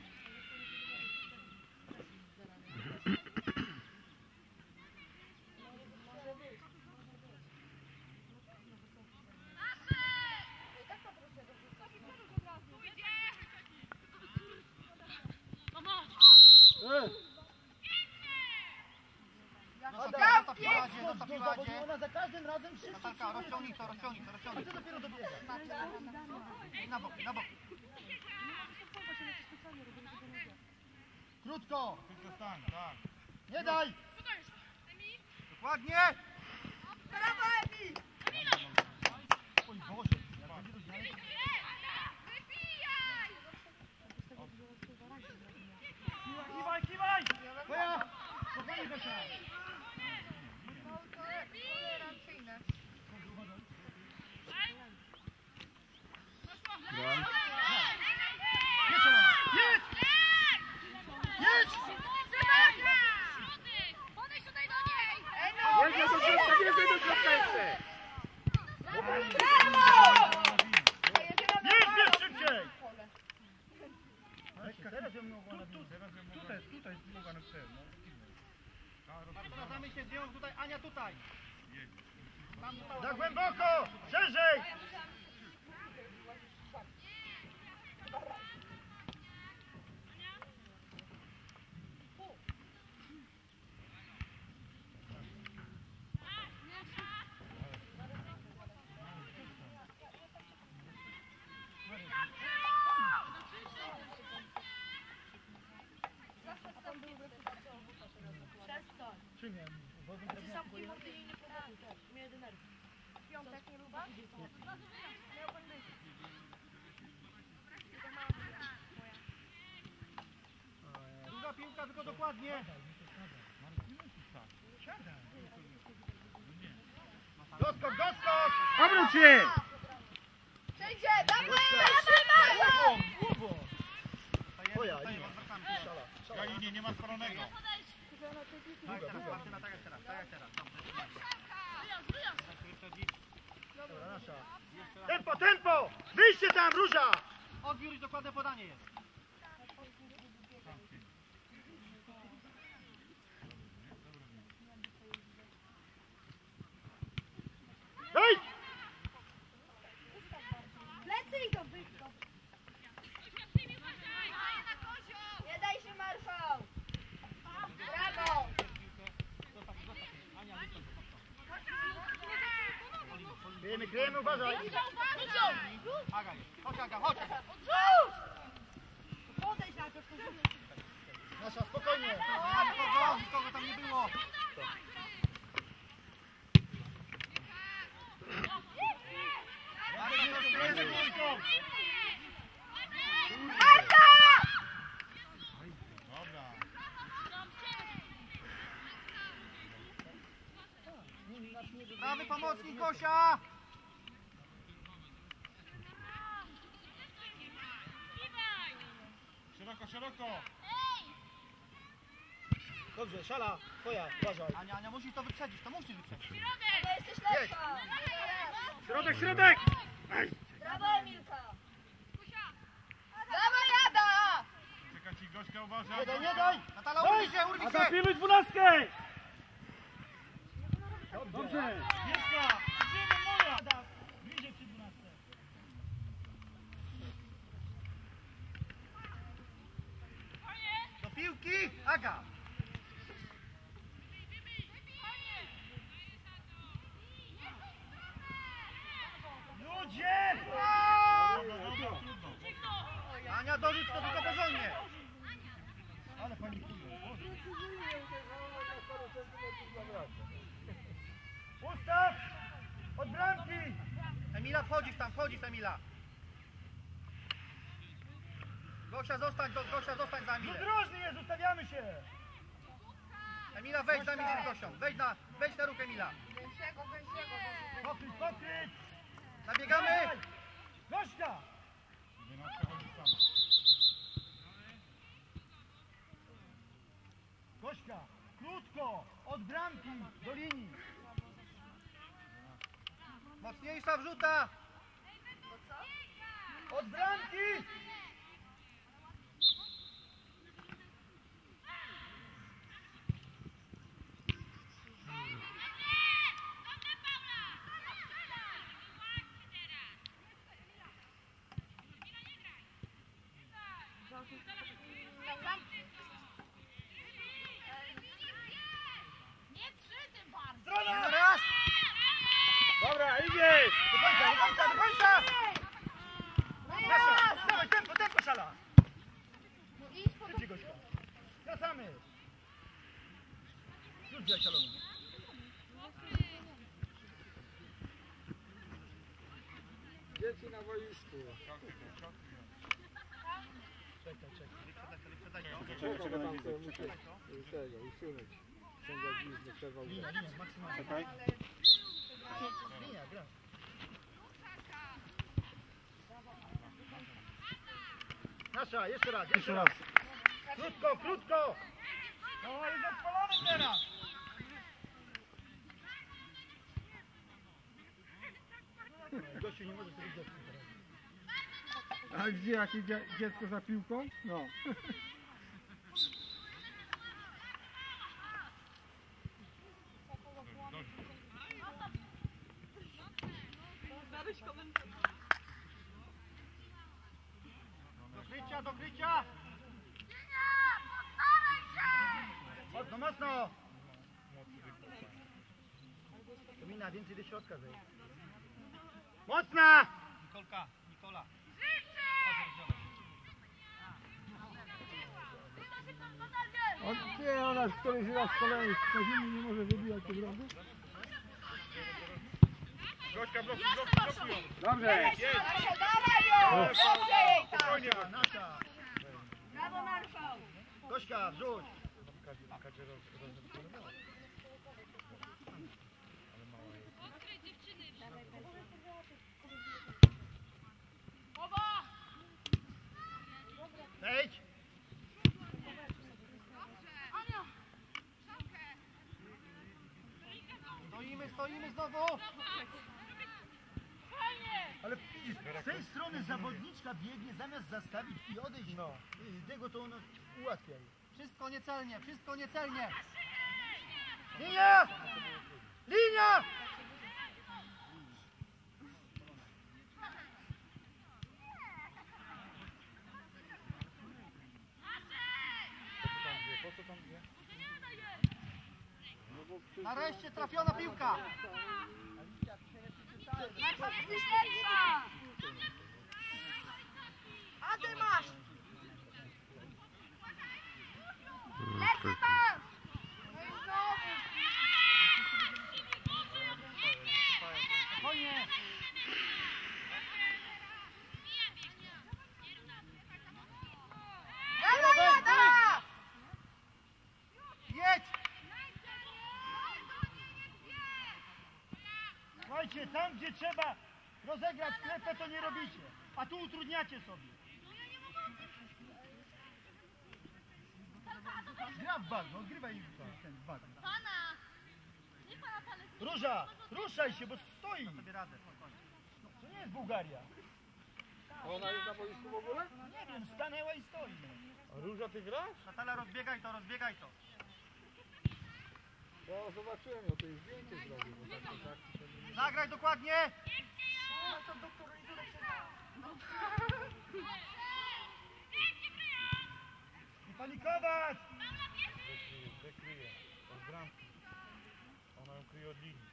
Zostaw piładzie, zostaw piładzie. Ona za każdym razem szybciej. Natalka, rozciągnij to, rozciągnij to, A rozciągnij. ty dopiero dobiega. Na bok, na bok. Krótko! Tylko stań, tak. Nie daj! Dokładnie. Brawo, Emi! Oj Boże, jak będzie rozdzielenie. Kiwaj, kiwaj! Twoja! Spokojnie, Gosia! No to tolerancyjne. Jedź! Jedź! Podejdź tutaj do niej! Ej no! Jedzie do środka, jedzie do środka jeszcze! Brawo! Jedź, jedź szybciej! Teraz ją mogła na biurze. Teraz ją mogę... Tutaj, tutaj mogła na cel, no. Wracamy się zdjął tutaj, Ania tutaj. Tam została. Za głęboko! Szerzej! Czym Zamki mordy jej nie pomaga. Mnie denerwuje. Piątek nie luba? Miał pan być. Druga piłka, tylko dokładnie. Doskok, doskok! Obróć się! Przejdzie! Dawaj! Dawaj, Marta! Głową! Twoja, Twoja, Ania. Szala. Ja nie, nie ma spalonego. Tak, teraz, Martyna, tak jak teraz, tak jak teraz. Dobra, nasza. Tempo, tempo! Wyjście tam, Róża! Odbiór i dokładne podanie jest. Hej! Plecy i go wyjdą. Nie daj się, Marszał! Brawo! Kryjemy, kryjemy, uważaj! Aga, chodź Aga, chodź Aga. Podejdź na to, Nasza, spokojnie! A, nikogo, nikogo tam nie było. Marta! Dobra. Prawy pomocnik Gosia. Szeroko, szeroko. Dobrze, Szala, twoja, uważaj. Ania, Ania, musisz to wyprzedzić, to musisz wyprzedzić. No jesteś lepsza! Środek, środek! Brawo, Emilka! Dawaj, Jada! Czeka ci Gośka, uważaj. Nie daj, nie daj! Natala, urwij się, urwij się. Atakujemy dwunastkę! Dobrze! Mieszka! Idziemy, moja! Bliżej przy dwunastce. Do piłki, Aga. Ludzie! Ania, dorzuć to tylko porządnie. Ale pani kurde. Ustaw! Od bramki! Emila, wchodzisz tam, wchodzisz Emila. Gosia, zostań, do, Gosia, zostań za Emilę. Drożny jest, ustawiamy się! Emila, wejdź za Emilę z Gosią. Wejdź na, wejdź na ruch Emila. Gęsiego, gęsiego. Pokryć, pokryć! Nabiegamy. Gośka! Dziewiątka chodzi sama. Mocniejsza wrzuta! Od bramki! Strona! Raz! Dobra, idziesz! Do końca, do końca, do końca! Nasza! Dawaj, tempo, tempo, szala! Szybciej, Gośka. Wracamy! Rzuć za szaloną. Dzieci na boisku. Czekaj, czekaj. Czego, czego tam sobie muszę tego usunąć. Sędzia nie przerwał. Linia, linia, maksymalnie. Czekaj. Linia, gra. Nasza, jeszcze raz, jeszcze raz. Krótko, krótko! No, jest odpalony teraz! Gościu nie może sobie dotknąć teraz. A gdzie jakieś dzie dziecko za piłką? No. Do krycia, do krycia! Mocno, mocno! Domina, więcej do środka zejdź. Mocna! Nikolka, Nikola. On, gdzie ona któryś raz z kolei na zimie nie może wybijać tego rogu? Gośka, blokuj, blokuj, blokuj ją. Dobrze. Dawaj ją! Dobrze jej tam! Spokojnie. Nasza! Brawo, Marszał! Gośka, wrzuć! Wejdź! Stoimy, stoimy znowu! Ale widzisz, z tej strony zawodniczka biegnie zamiast zastawić i odejść no. Tego to ono ułatwia jej. Wszystko niecelnie, wszystko niecelnie! Linia! Linia! Po co tam dwie? Nareszcie trafiona piłka! Marszał, jesteś lepsza! A ty masz! Lepszy masz! No i znowu! Spokojnie! Jada, jada! Jedź! Słuchajcie, tam gdzie trzeba rozegrać klepę, to nie robicie. A tu utrudniacie sobie. Gra w bal, no grywaj ten bal. Róża, ruszaj się, bo stoi. Sobie radę, spokojnie. To nie jest Bułgaria. Ona jest na boisku w ogóle? No nie wiem, stanęła i stoi. A Róża, ty grasz? Natalia, rozbiegaj to, rozbiegaj to. Ja zobaczyłem ją, to jest zdjęcie zrobił, bo tak to tak się nie... Zagraj dokładnie! Nie panikować! Dekryje, dekryje. Od bramki. Ona ją kryje od linii.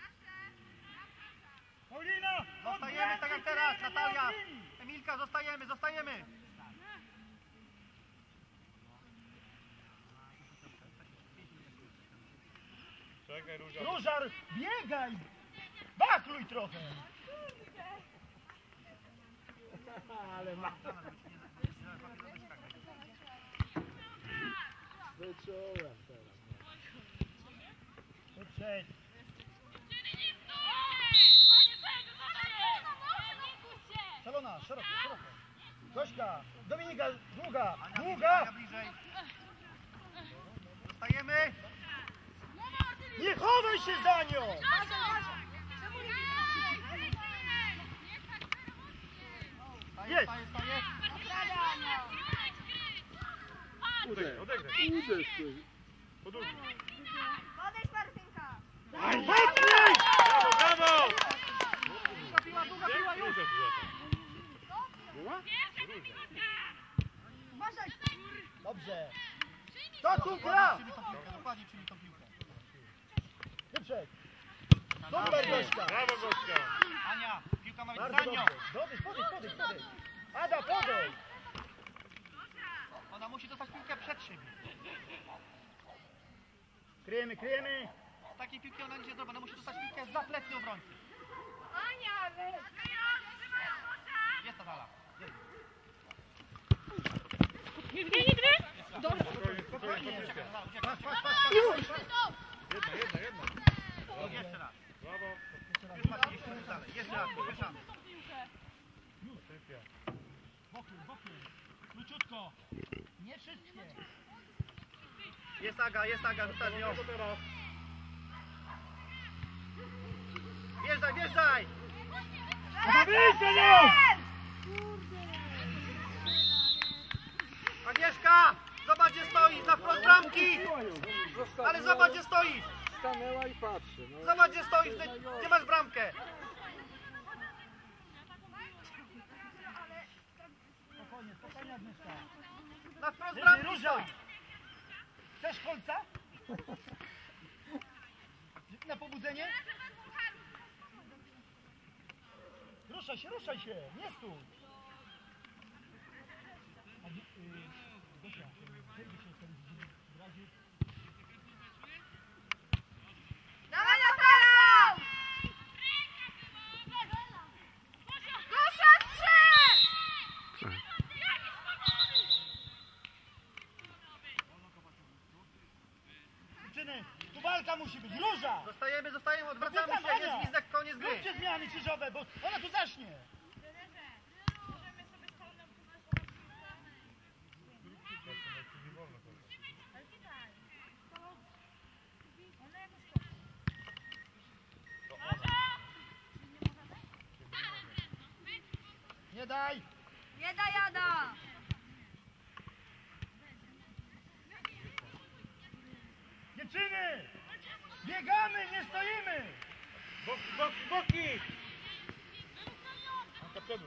Paulina! Zostajemy tak jak teraz, Natalia! Emilka, zostajemy, zostajemy! Czekaj, Róża. Różar, biegaj! Wachluj trochę! Ale ma... Wyczułem teraz. To przejdź. Salona, szeroko, szeroko. Gośka, Dominika, długa, długa! Ania bliżej. Zostajemy! Nie chowaj się za nią! Odegraj, odegraj. Uderz ty. Podłużej. Podejdź Martynka. Brawo, brawo! Długa piła, długa piła, już! Róża tu Była? Uważaj. Dobrze. Kto tu gra? Dokładnie przyjmij tą piłkę. Pietrzek. Super Gośka. Brawo, Gośka. Ania, piłka ma być Bardzo za nią. dobrze. Podejdź, podejdź, podejdź, podejdź. Ada, podejdź. Ona musi dostać piłkę przed siebie. Kryjemy, kryjemy. Z takiej piłki ona nie zrobi, ona musi dostać piłkę za plecy obrońcy. Ania, wy. Jest ta Dala. Nigdy, nigdy! Spokojnie, spokojnie, Patrycja. Patrz, patrz, patrz. Jedna, jedna, jedna. Jeszcze raz. Brawo. Już macie jeszcze raz dalej. Jeszcze raz, ruszamy. Patrycja. Bokiem, bokiem. Króciutko. Nie wszystkie. Jest Aga, jest Aga, zostań ją. Co teraz? Wjeżdżaj, wjeżdżaj! Agnieszka! Zobacz, gdzie stoisz, na wprost bramki! Ale zobacz, gdzie stoisz! Stanęła i patrzy. No. Zobacz, gdzie stoisz, gdzie, gdzie masz bramkę! Spokojnie, spokojnie Agnieszka. Na wprost Jerzy, bramki Róża. stoisz! Chcesz kolca? Na pobudzenie? Ruszaj się, ruszaj się, nie stój. A, y, Gosia, zejdzie się ten w razie... Dawaj, Natalia! Gosia, strzel! Dziewczyny, tu walka musi być, Róża! Zostajemy, zostajemy, odwracamy Tam, się, jest Ania! gwizdek, koniec gry! Róbcie zmiany krzyżowe, bo ona tu zacznie. Nie daj! Nie da jada! Dziewczyny! Biegamy, nie stoimy! Boki, boki, boki! Anka przodu.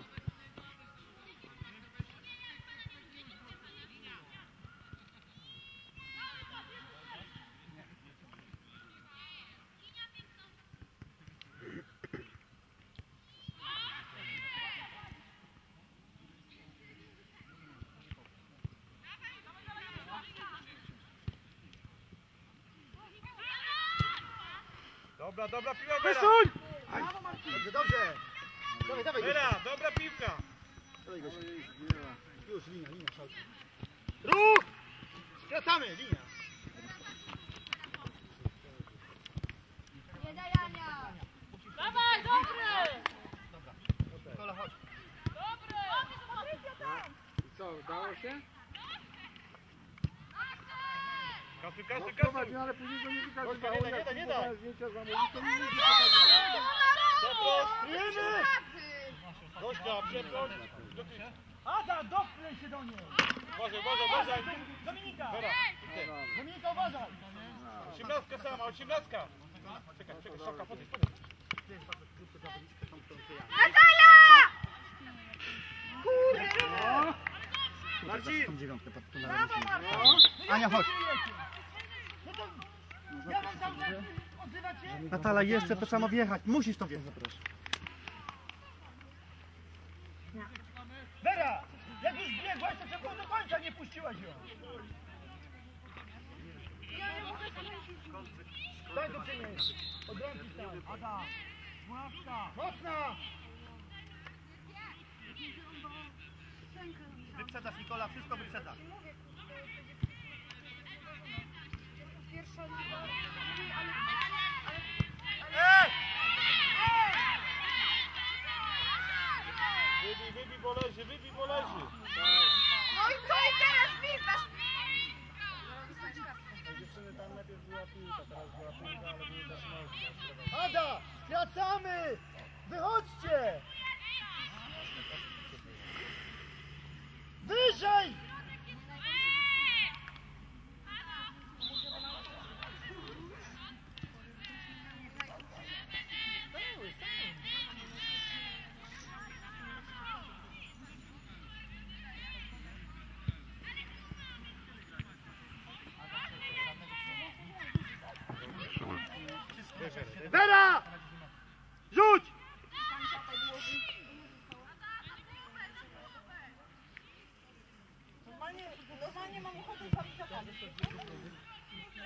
Dobra, dobra piła, Vera! Dobrze, dobrze! Dawaj, dawaj! Vera, dobra piłka! Dawaj, Gosia. Już, linia, linia, szalka. Ruch! Skracamy, linia. Nie da Jania! Dawaj, dobry! Kola, chodź. Dobry! I co, udało się? Kasy, No, kasy, prowadzi, kasy! ale później go nie Gośka, wykazywało. nie daj, nie Jak daj, nie próbowałem daj. zdjęcia zamówić, to mi nie pokazywało. Kryjemy! Gośka, przeproś! Ada, doklej się do niej! Uważaj, uważaj, uważaj! Dominika! Vera, Dominika, uważaj! osiemnastka sama, osiemnastka! Czekaj, czekaj, szaka, podejdź, podejdź! Natalia! Marcin! Tą dziewiątkę pod tunelem. Brawo, Marta! Ania, chodź. No to ja mam cały czas odzywać się? Natala, jeszcze to trzeba wjechać. Musisz to wjechać. Vera! Jak już biegłaś, to czemu do końca nie puściłaś ją? Daj do przynieść. Od ręki stań. Ada! Dwunastka! Mocna! Wyprzedzasz, Nikola, wszystko wyprzedzasz. Pierwsza liga. Ale... Ej! Wybij, wybij, bo leży, wybij, bo leży! No i co i teraz pizdasz? Dziewczyny, tam najpierw była piłka, teraz była piłka, ale były też nogi. Ada! Skracamy! Wychodźcie! Wyżej!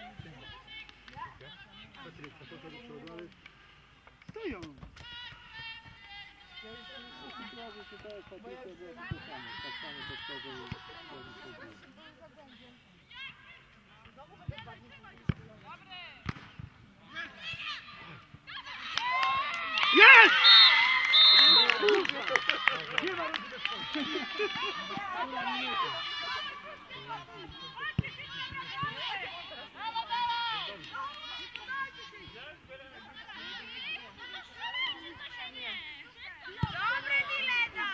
Patrycja, to do przodu, ale stoją. Ja już nie sytuacja się tak, Patrycja była to samo, tak samo do przodu i Jest! Nie ma Dobry Milena!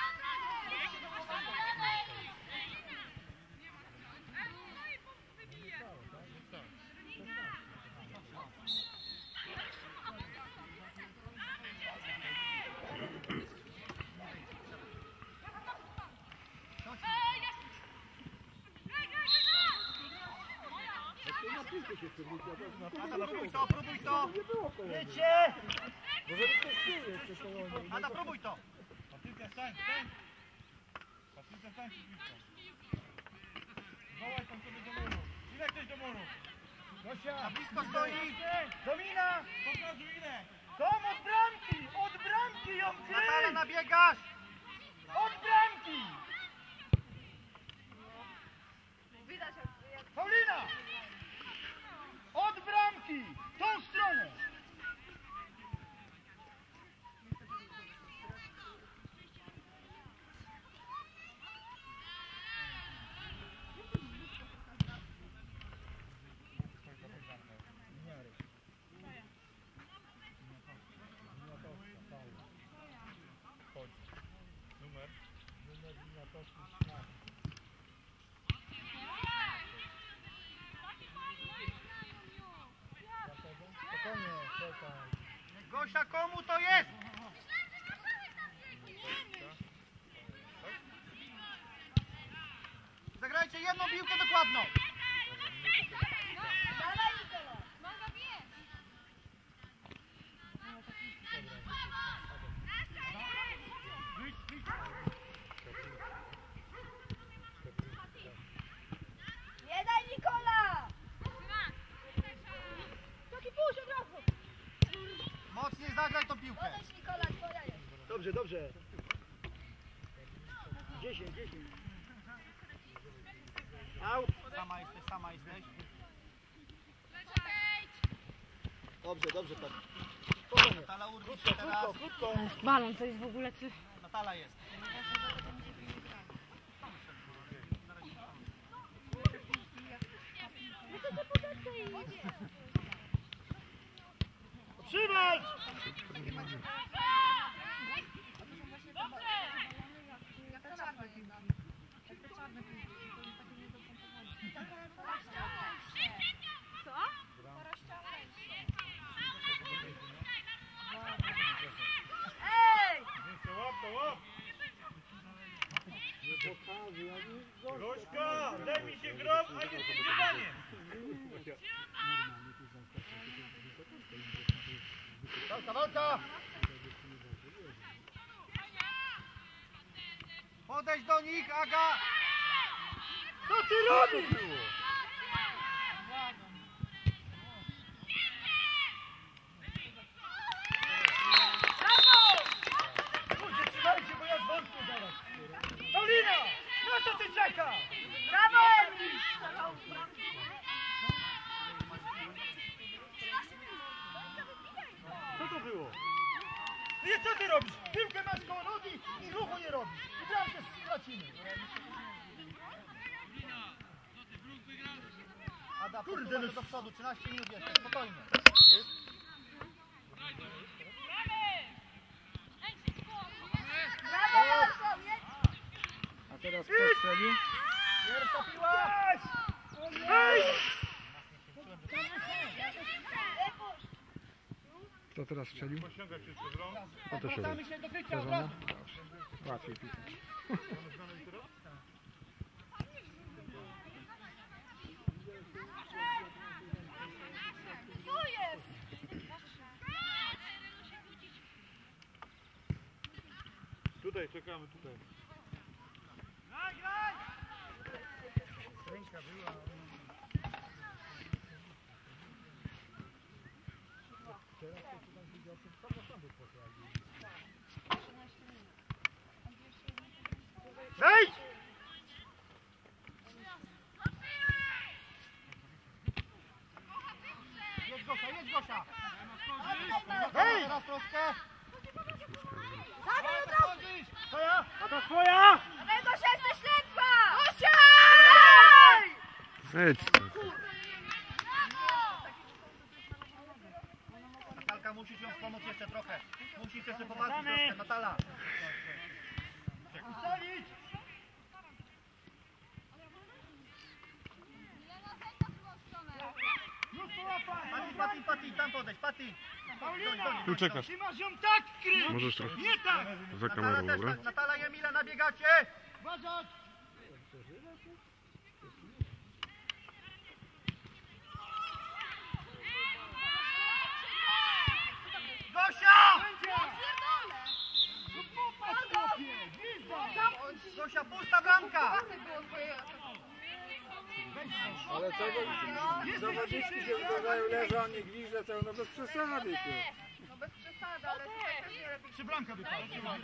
Ada, próbuj to, próbuj to! Wiecie! Ada, próbuj to! Patrycja, stań, stań! Patrycja, stań się blisko. Wołaj tam sobie do muru. Ile ktoś do muru? Gosia! Blisko stoi! Domina! Pokażu ile! Tom od bramki! Od bramki ją kryj! Natala, nabiegasz! Od bramki! Widać jak... Paulina! Od bramki! W tą stronę! Chodź. Numer? Numer Winatowski Śniak. Spokojnie, czekaj. Gosia, komu to jest? Zagrajcie jedną piłkę dokładną. Dawaj Nikola! Mogę biec! Nie daj Nikola! Taki puść od razu! Mocniej zagraj tą piłkę. Podejdź Nikola, twoja jest. Dobrze, dobrze. dziesięć, dziesięć. Out. Sama jesteś, sama jesteś. Dobrze, dobrze, tak. Natala, urwij się teraz. Krótko. Balon to jest w ogóle ty. Natala jest. Trzymać! Ej! Jeszcze łap, to łap! Gośka, daj mi się grob, a nie spodziewanie! Walka, walka! Podejdź do nich, Aga. Co ty robisz? Ludzie, trzymajcie, bo ja zwątpię zaraz. Paulina! Na co ty czekasz? Brawo Emil! Co to było? Nie, co ty robisz? Piłkę masz koło nogi i ruchu nie robisz. I bramkę stracimy. Ada, Kurde, przesuwaj no- do przodu, trzynaście minut jeszcze, spokojnie. Brawo Marcel! jedź! A teraz kto strzelił? Pierwsza piła. Ej! Kto teraz strzelił? Posiągać jeszcze w rąk. O to się Wracamy się do krycia, Sezona? od razu. Łatwiej pisać. Tu jest! Tutaj, czekamy tutaj. Ręka była. Wejdź! Jedź Gosia, jedź Gosia! Hej! Teraz troszkę! Dawaj od razu! Twoja! A to twoja! Dawaj Gosia, jesteś lepsza! Gosia! Jedź. Natalka, musisz ją wspomóc jeszcze trochę. Musisz jeszcze popatrzeć troszkę, Natala. Ustawić! Pati, Pati, Pati, tam podejść, Pati. Tu czekasz. Trzymasz ją tak, Kry! Możesz trochę Nie tak! za kamerą, Natala też dobra? tak, Natala i Emila nabiegacie! Uważać! Gosia! Gosia, pusta bramka! Ale tego zawodniczki się wyglądają, leżą, nie gwiżdżą, to no bez przesady. Ty. No bez przesady, ale tutaj też nie lepiej. Czy bramka wypadła?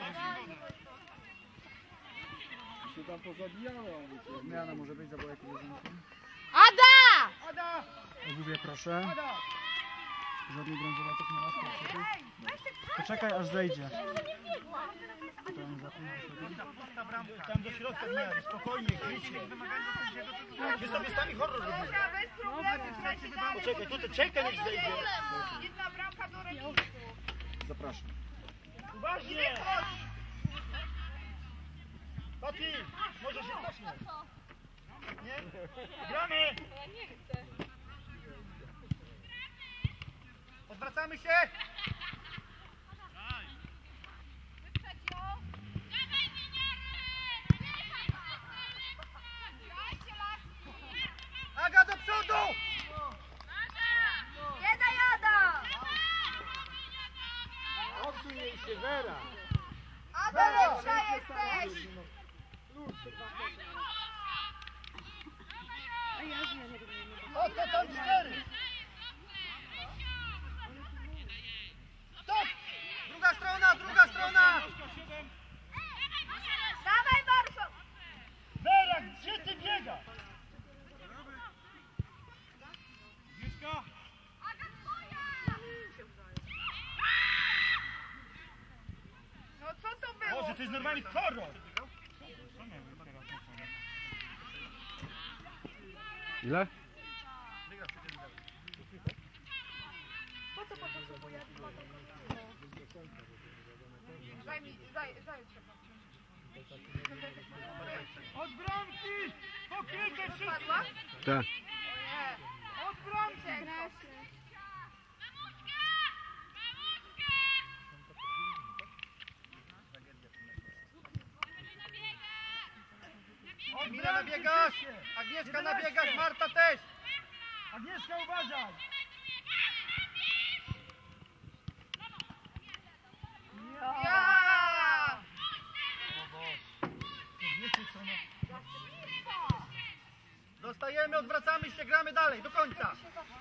Się tam pozabijało. Zmiana może być, zabolek wierzącym. Ada! Ada! Obuwie proszę. Ada! Żadnej brązowatek nie masz. Poczekaj aż zejdzie. Pusta bramka. Tam do środka zmiany, spokojnie, krycie. Wy sobie sami horror robimy. Bez problemu, trzeci dalej. Poczekaj, tutaj czekaj, niech zejdzie. Jedna bramka do ręki. Zapraszam. Uważnie! Pati, może się cofnąć. Nie? Gramy! Odwracamy się! Aga do przodu! Jedna jada! Odsuń jej się, Wera. Ada, lepsza jesteś! O, co tam cztery? Stop! Druga strona, druga strona! Dawaj Barszą! Wera, gdzie ty biegasz? No co to było? Boże, to jest normalnie horror! Ile? Po co potrzebuje? Zajmij, zaj, zaj trzeba. Od bramki! Pokryte wszystko! Padła? Tak. O nie. Od bramki! Emila, nabiegasz! Agnieszka, nabiegasz! Marta też! Agnieszka, uważaj! Ja! Dostajemy, odwracamy się, gramy dalej, do końca!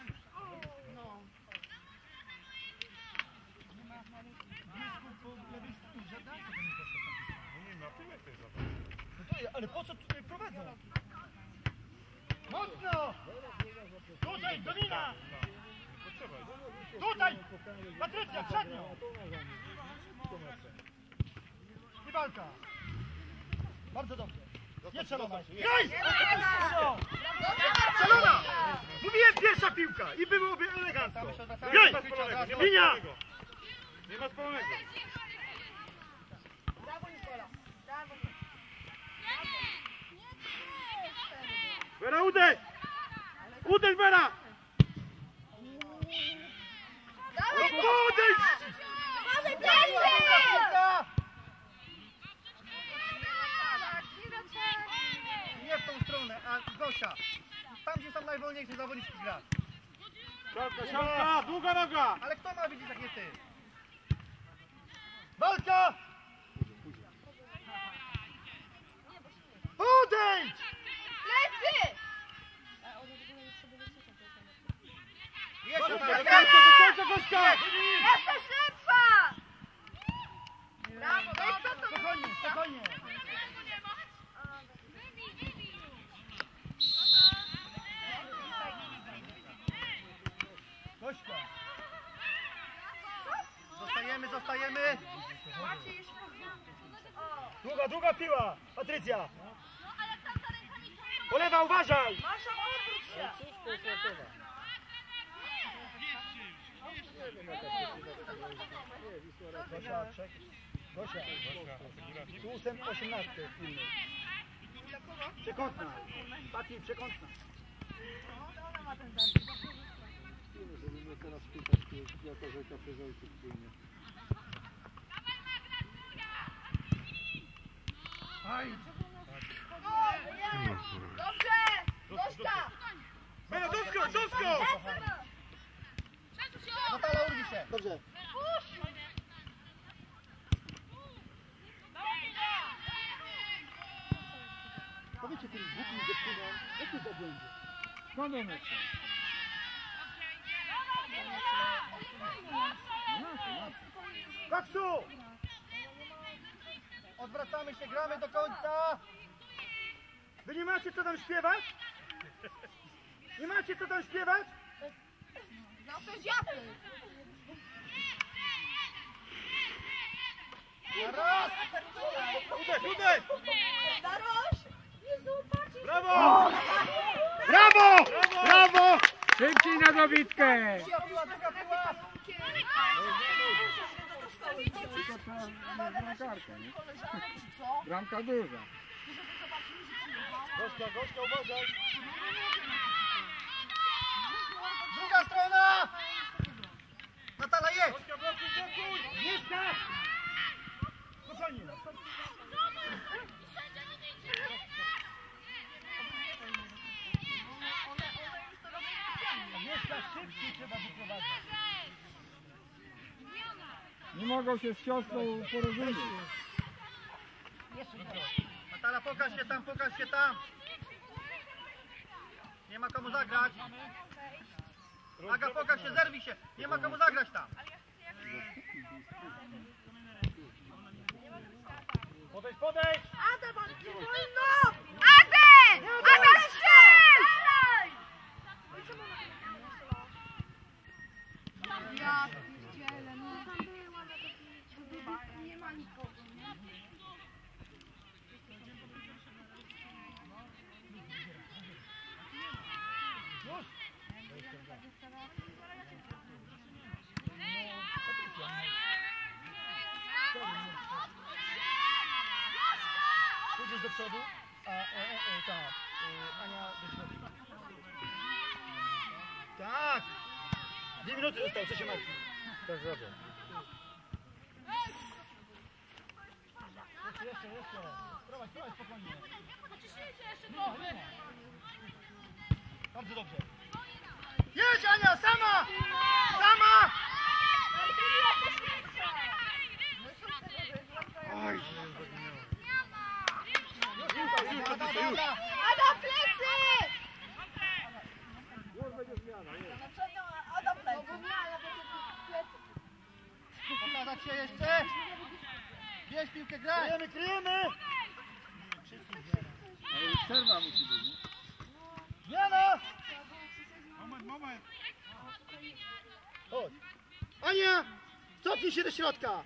Ale po co tutaj prowadzą? Mocno! Tutaj, Domina! Tutaj! Patrycja, przed nią! I walka! Bardzo dobrze. Nie celona. Jej! Celona! Mówiłem pierwsza piłka i byłoby elegancko. Jej! Linia! Nie ma spalonego. Brawo Nikola. Brawo. Wera, uderz! Uderz, Wera! Dawaj, Uderz! dawaj plecy! Nie w tą stronę, a Gosia. Tam, gdzie są najwolniejsi zawodnicy grać. Siatka, siatka, długa noga! Ale kto ma widzieć jak nie ty? Walka! Odejdź! Plecy! Jeszcze Do tak. końca, do końca, Gośka! Długa, długa piła! Patrycja! Po lewa, uważaj! Masza, odwróć się! Gosia, czek. Gosia. Tu ósem, osiemnasty filmy. Przekątna. Pati, przekątna. Żeby teraz pytać, jaka rzeka przez ojców płynie. Dobrze! Gośka! Bela, doskocz, doskocz! Natala, urwij się. Dobrze. Powiedzcie tym głupim dziewczynom, jakie zabłędzie. Skąd one są? Kaksu! Odwracamy się, gramy do końca! Wy nie macie co tam śpiewać? Nie macie co tam śpiewać? No to ziapy! Raz! Uderz, uderz! Daroś! Jezu, patrz! Brawo! Brawo! Brawo! Szybciej na dobitkę! Piła, piła, druga piła! Bramkarka, nie? Bramka duża. Gośka, Gośka, uważaj! Druga strona! Natala, jedź! Gośka, blokuj, blokuj! Nie skacz! Spokojnie! Agnieszka, szybciej trzeba wyprowadzić. Nie mogą się z siostrą porozumieć. Natala, pokaż się tam, pokaż się tam! Nie ma komu zagrać! Aga, pokaż się, zerwij się! Nie ma komu zagrać tam! Podejdź, podejdź! Adam, wolno! Adam! Adam, strzel! Ja pierdzielę, no tam była na nie ma nikogo, nie? Pójdziesz do przodu, a e, e, e, ta, e, Ania do środka. Tak! Dwie minuty zostały, co się martwi? Też zrobię. Jeszcze, jeszcze, jeszcze. Prowadź, prowadź spokojnie. Pociśnijcie jeszcze trochę. Bardzo dobrze. Jedź, Ania, sama! Sama! Oj. Ada, Ada, Ada. Adam, plecy! Już będzie zmiana, nie? Adam, plecy. plecy. Pokazać się jeszcze. Bierz piłkę, graj. Kryjemy, kryjemy. Ale już przerwa musi być, nie? Zmiana! Moment, moment. Chodź. Ania! Cofnij się do środka!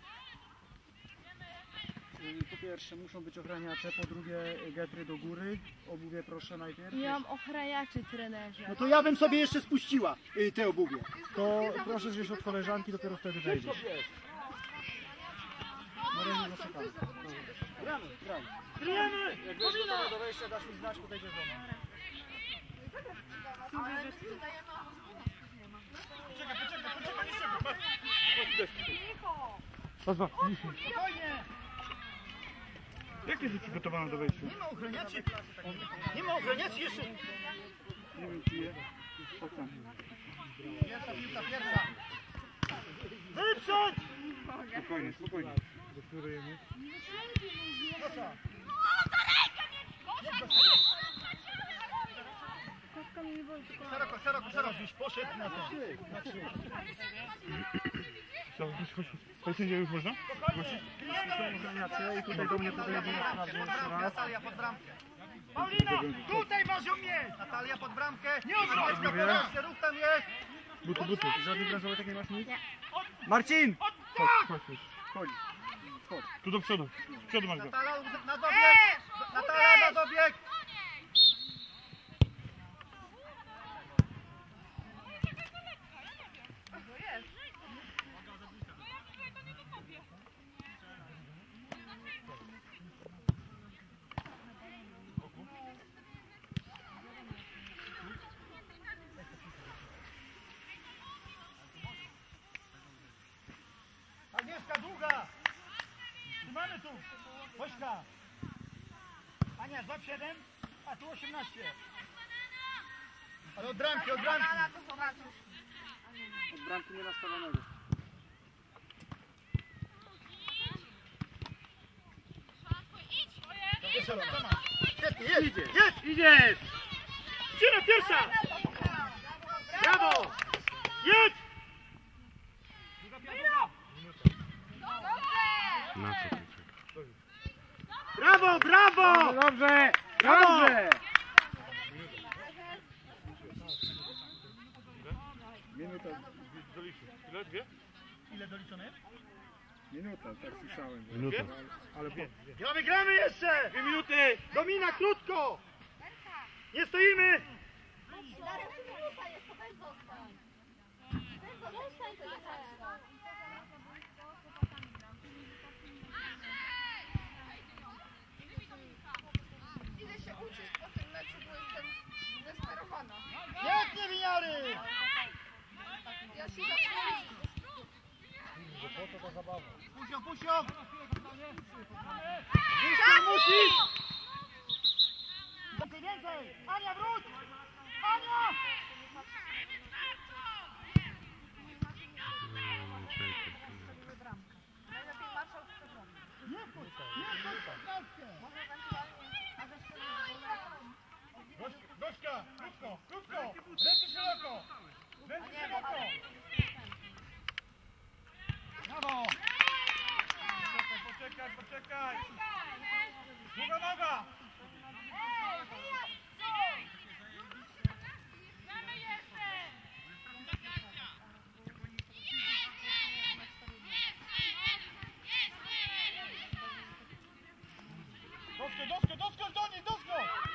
Po pierwsze muszą być ochraniacze, po drugie getry do góry, obuwie proszę najpierw. Nie mam ochraniaczy, trenerze. No to ja bym sobie jeszcze spuściła y, te obuwie. To proszę wziąć od koleżanki, dopiero wtedy wejdziesz. Na razie zaczekamy. Gramy, gramy. Kryjemy! Jak będziesz gotowy do wejścia, dasz mi znać, podejdziesz do mnie. Poczekaj, poczekaj, poczekaj, Pozwól. spokojnie! Jak jesteś przygotowana do wejścia? Nie ma ochraniaczy! Nie ma ochraniaczy jeszcze! Nie wiem, czy je. Pierwsza piłka, pierwsza! Wyprzód! Spokojnie, spokojnie. Deklarujemy. Proszę! Szeroko, szeroko, szeroko! Już poszedł na to. Na trzy. Co, chodź, chodź, już można? Kryjemy! I tutaj do mnie podejdzie na sprawdzę jeszcze raz. Natalia pod bramkę. Paulina, tutaj masz ją mieć! Natalia pod bramkę. Nie odwróć! Agnieszka, ruch tam jest! Buty, buty. Żadnych bransoletek nie masz nic? Marcin! Chodź, chodź, chodź. Chodź. Chodź. Tu do przodu. Z przodu masz go. Natala, na dobieg! Natala, na dobieg! Agnieszka, długa! Trzymamy tu! Bośka! Ania, złap siedem, a tu osiemnaście. Ale od bramki, od bramki! Od bramki nie nastawionego. Świetnie, jedź! Jedź! Idziesz! Cina pierwsza! Brawo! Jedź! Na co ty czekasz? Brawo, brawo! Dobrze, dobrze! Minuta, Ile? Dwie? Ile doliczone? minuta, tak słyszałem. Minuta. Ale po, Gramy, gramy jeszcze! Dwie minuty! Domina, krótko! Nie stoimy! Idę się uczyć po tym meczu, bo jestem zdesperowana. Pięknie, winiary! Ja się zacznę liczyć. Pusią, pusią! Więcej musisz! Więcej, więcej! Ania, wróć! Ania! No, czekaj. Najlepiej marszał z przodu. Nie wchodź, nie wchodź w szesnastkę! Gośka, krótko, krótko! Ręce szeroko! Ręce szeroko! Brawo! Poczekaj, poczekaj! Długa noga! Dosko, dosko, dosko, do niej, dosko!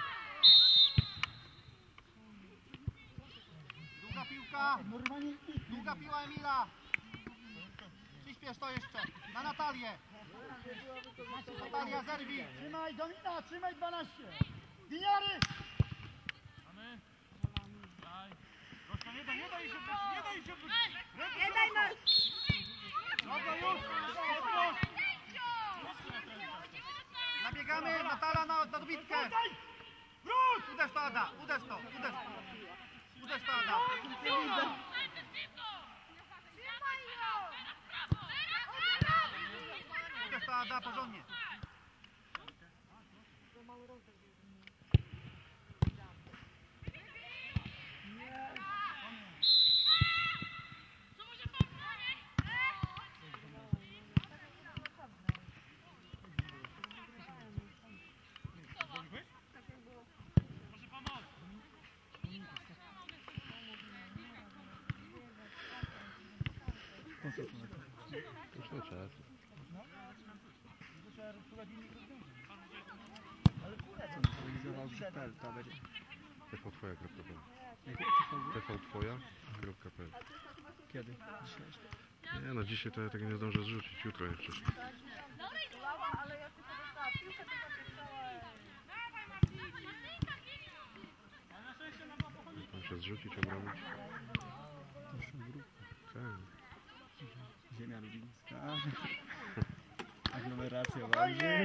Długa piłka! Normalnie długa piła Emila! Przyspiesz to jeszcze! Na Natalię! Natalia, zerwij! Trzymaj, Domina, trzymaj dwanaście! Winiary! Dosko, nie daj, nie daj się odbyć, nie daj się odbyć! Ręce Nie daj szeroko! nas! Dobra, już! Odproś! Nabiegamy, Natala na, na dobitkę! Wróć! Uderz to, Ada! Uderz to! Uderz to! Uderz to, Ada! Uderz to, Ada, porządnie! Już nie czas. T V twoja kropka p l. T V twoja kropka p l. kiedy? Nie no, dzisiaj to ja tego nie zdążę zrzucić, jutro jeszcze. Ale ja tylko dostałam piłkę, tylko pisałem. Muszę zrzucić, obronić. Tak. Ziemia lubińska. Aglomeracja Wałbrzych.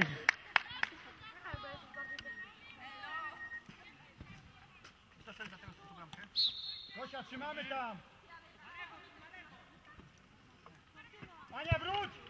Gosia, trzymamy tam! Ania, wróć!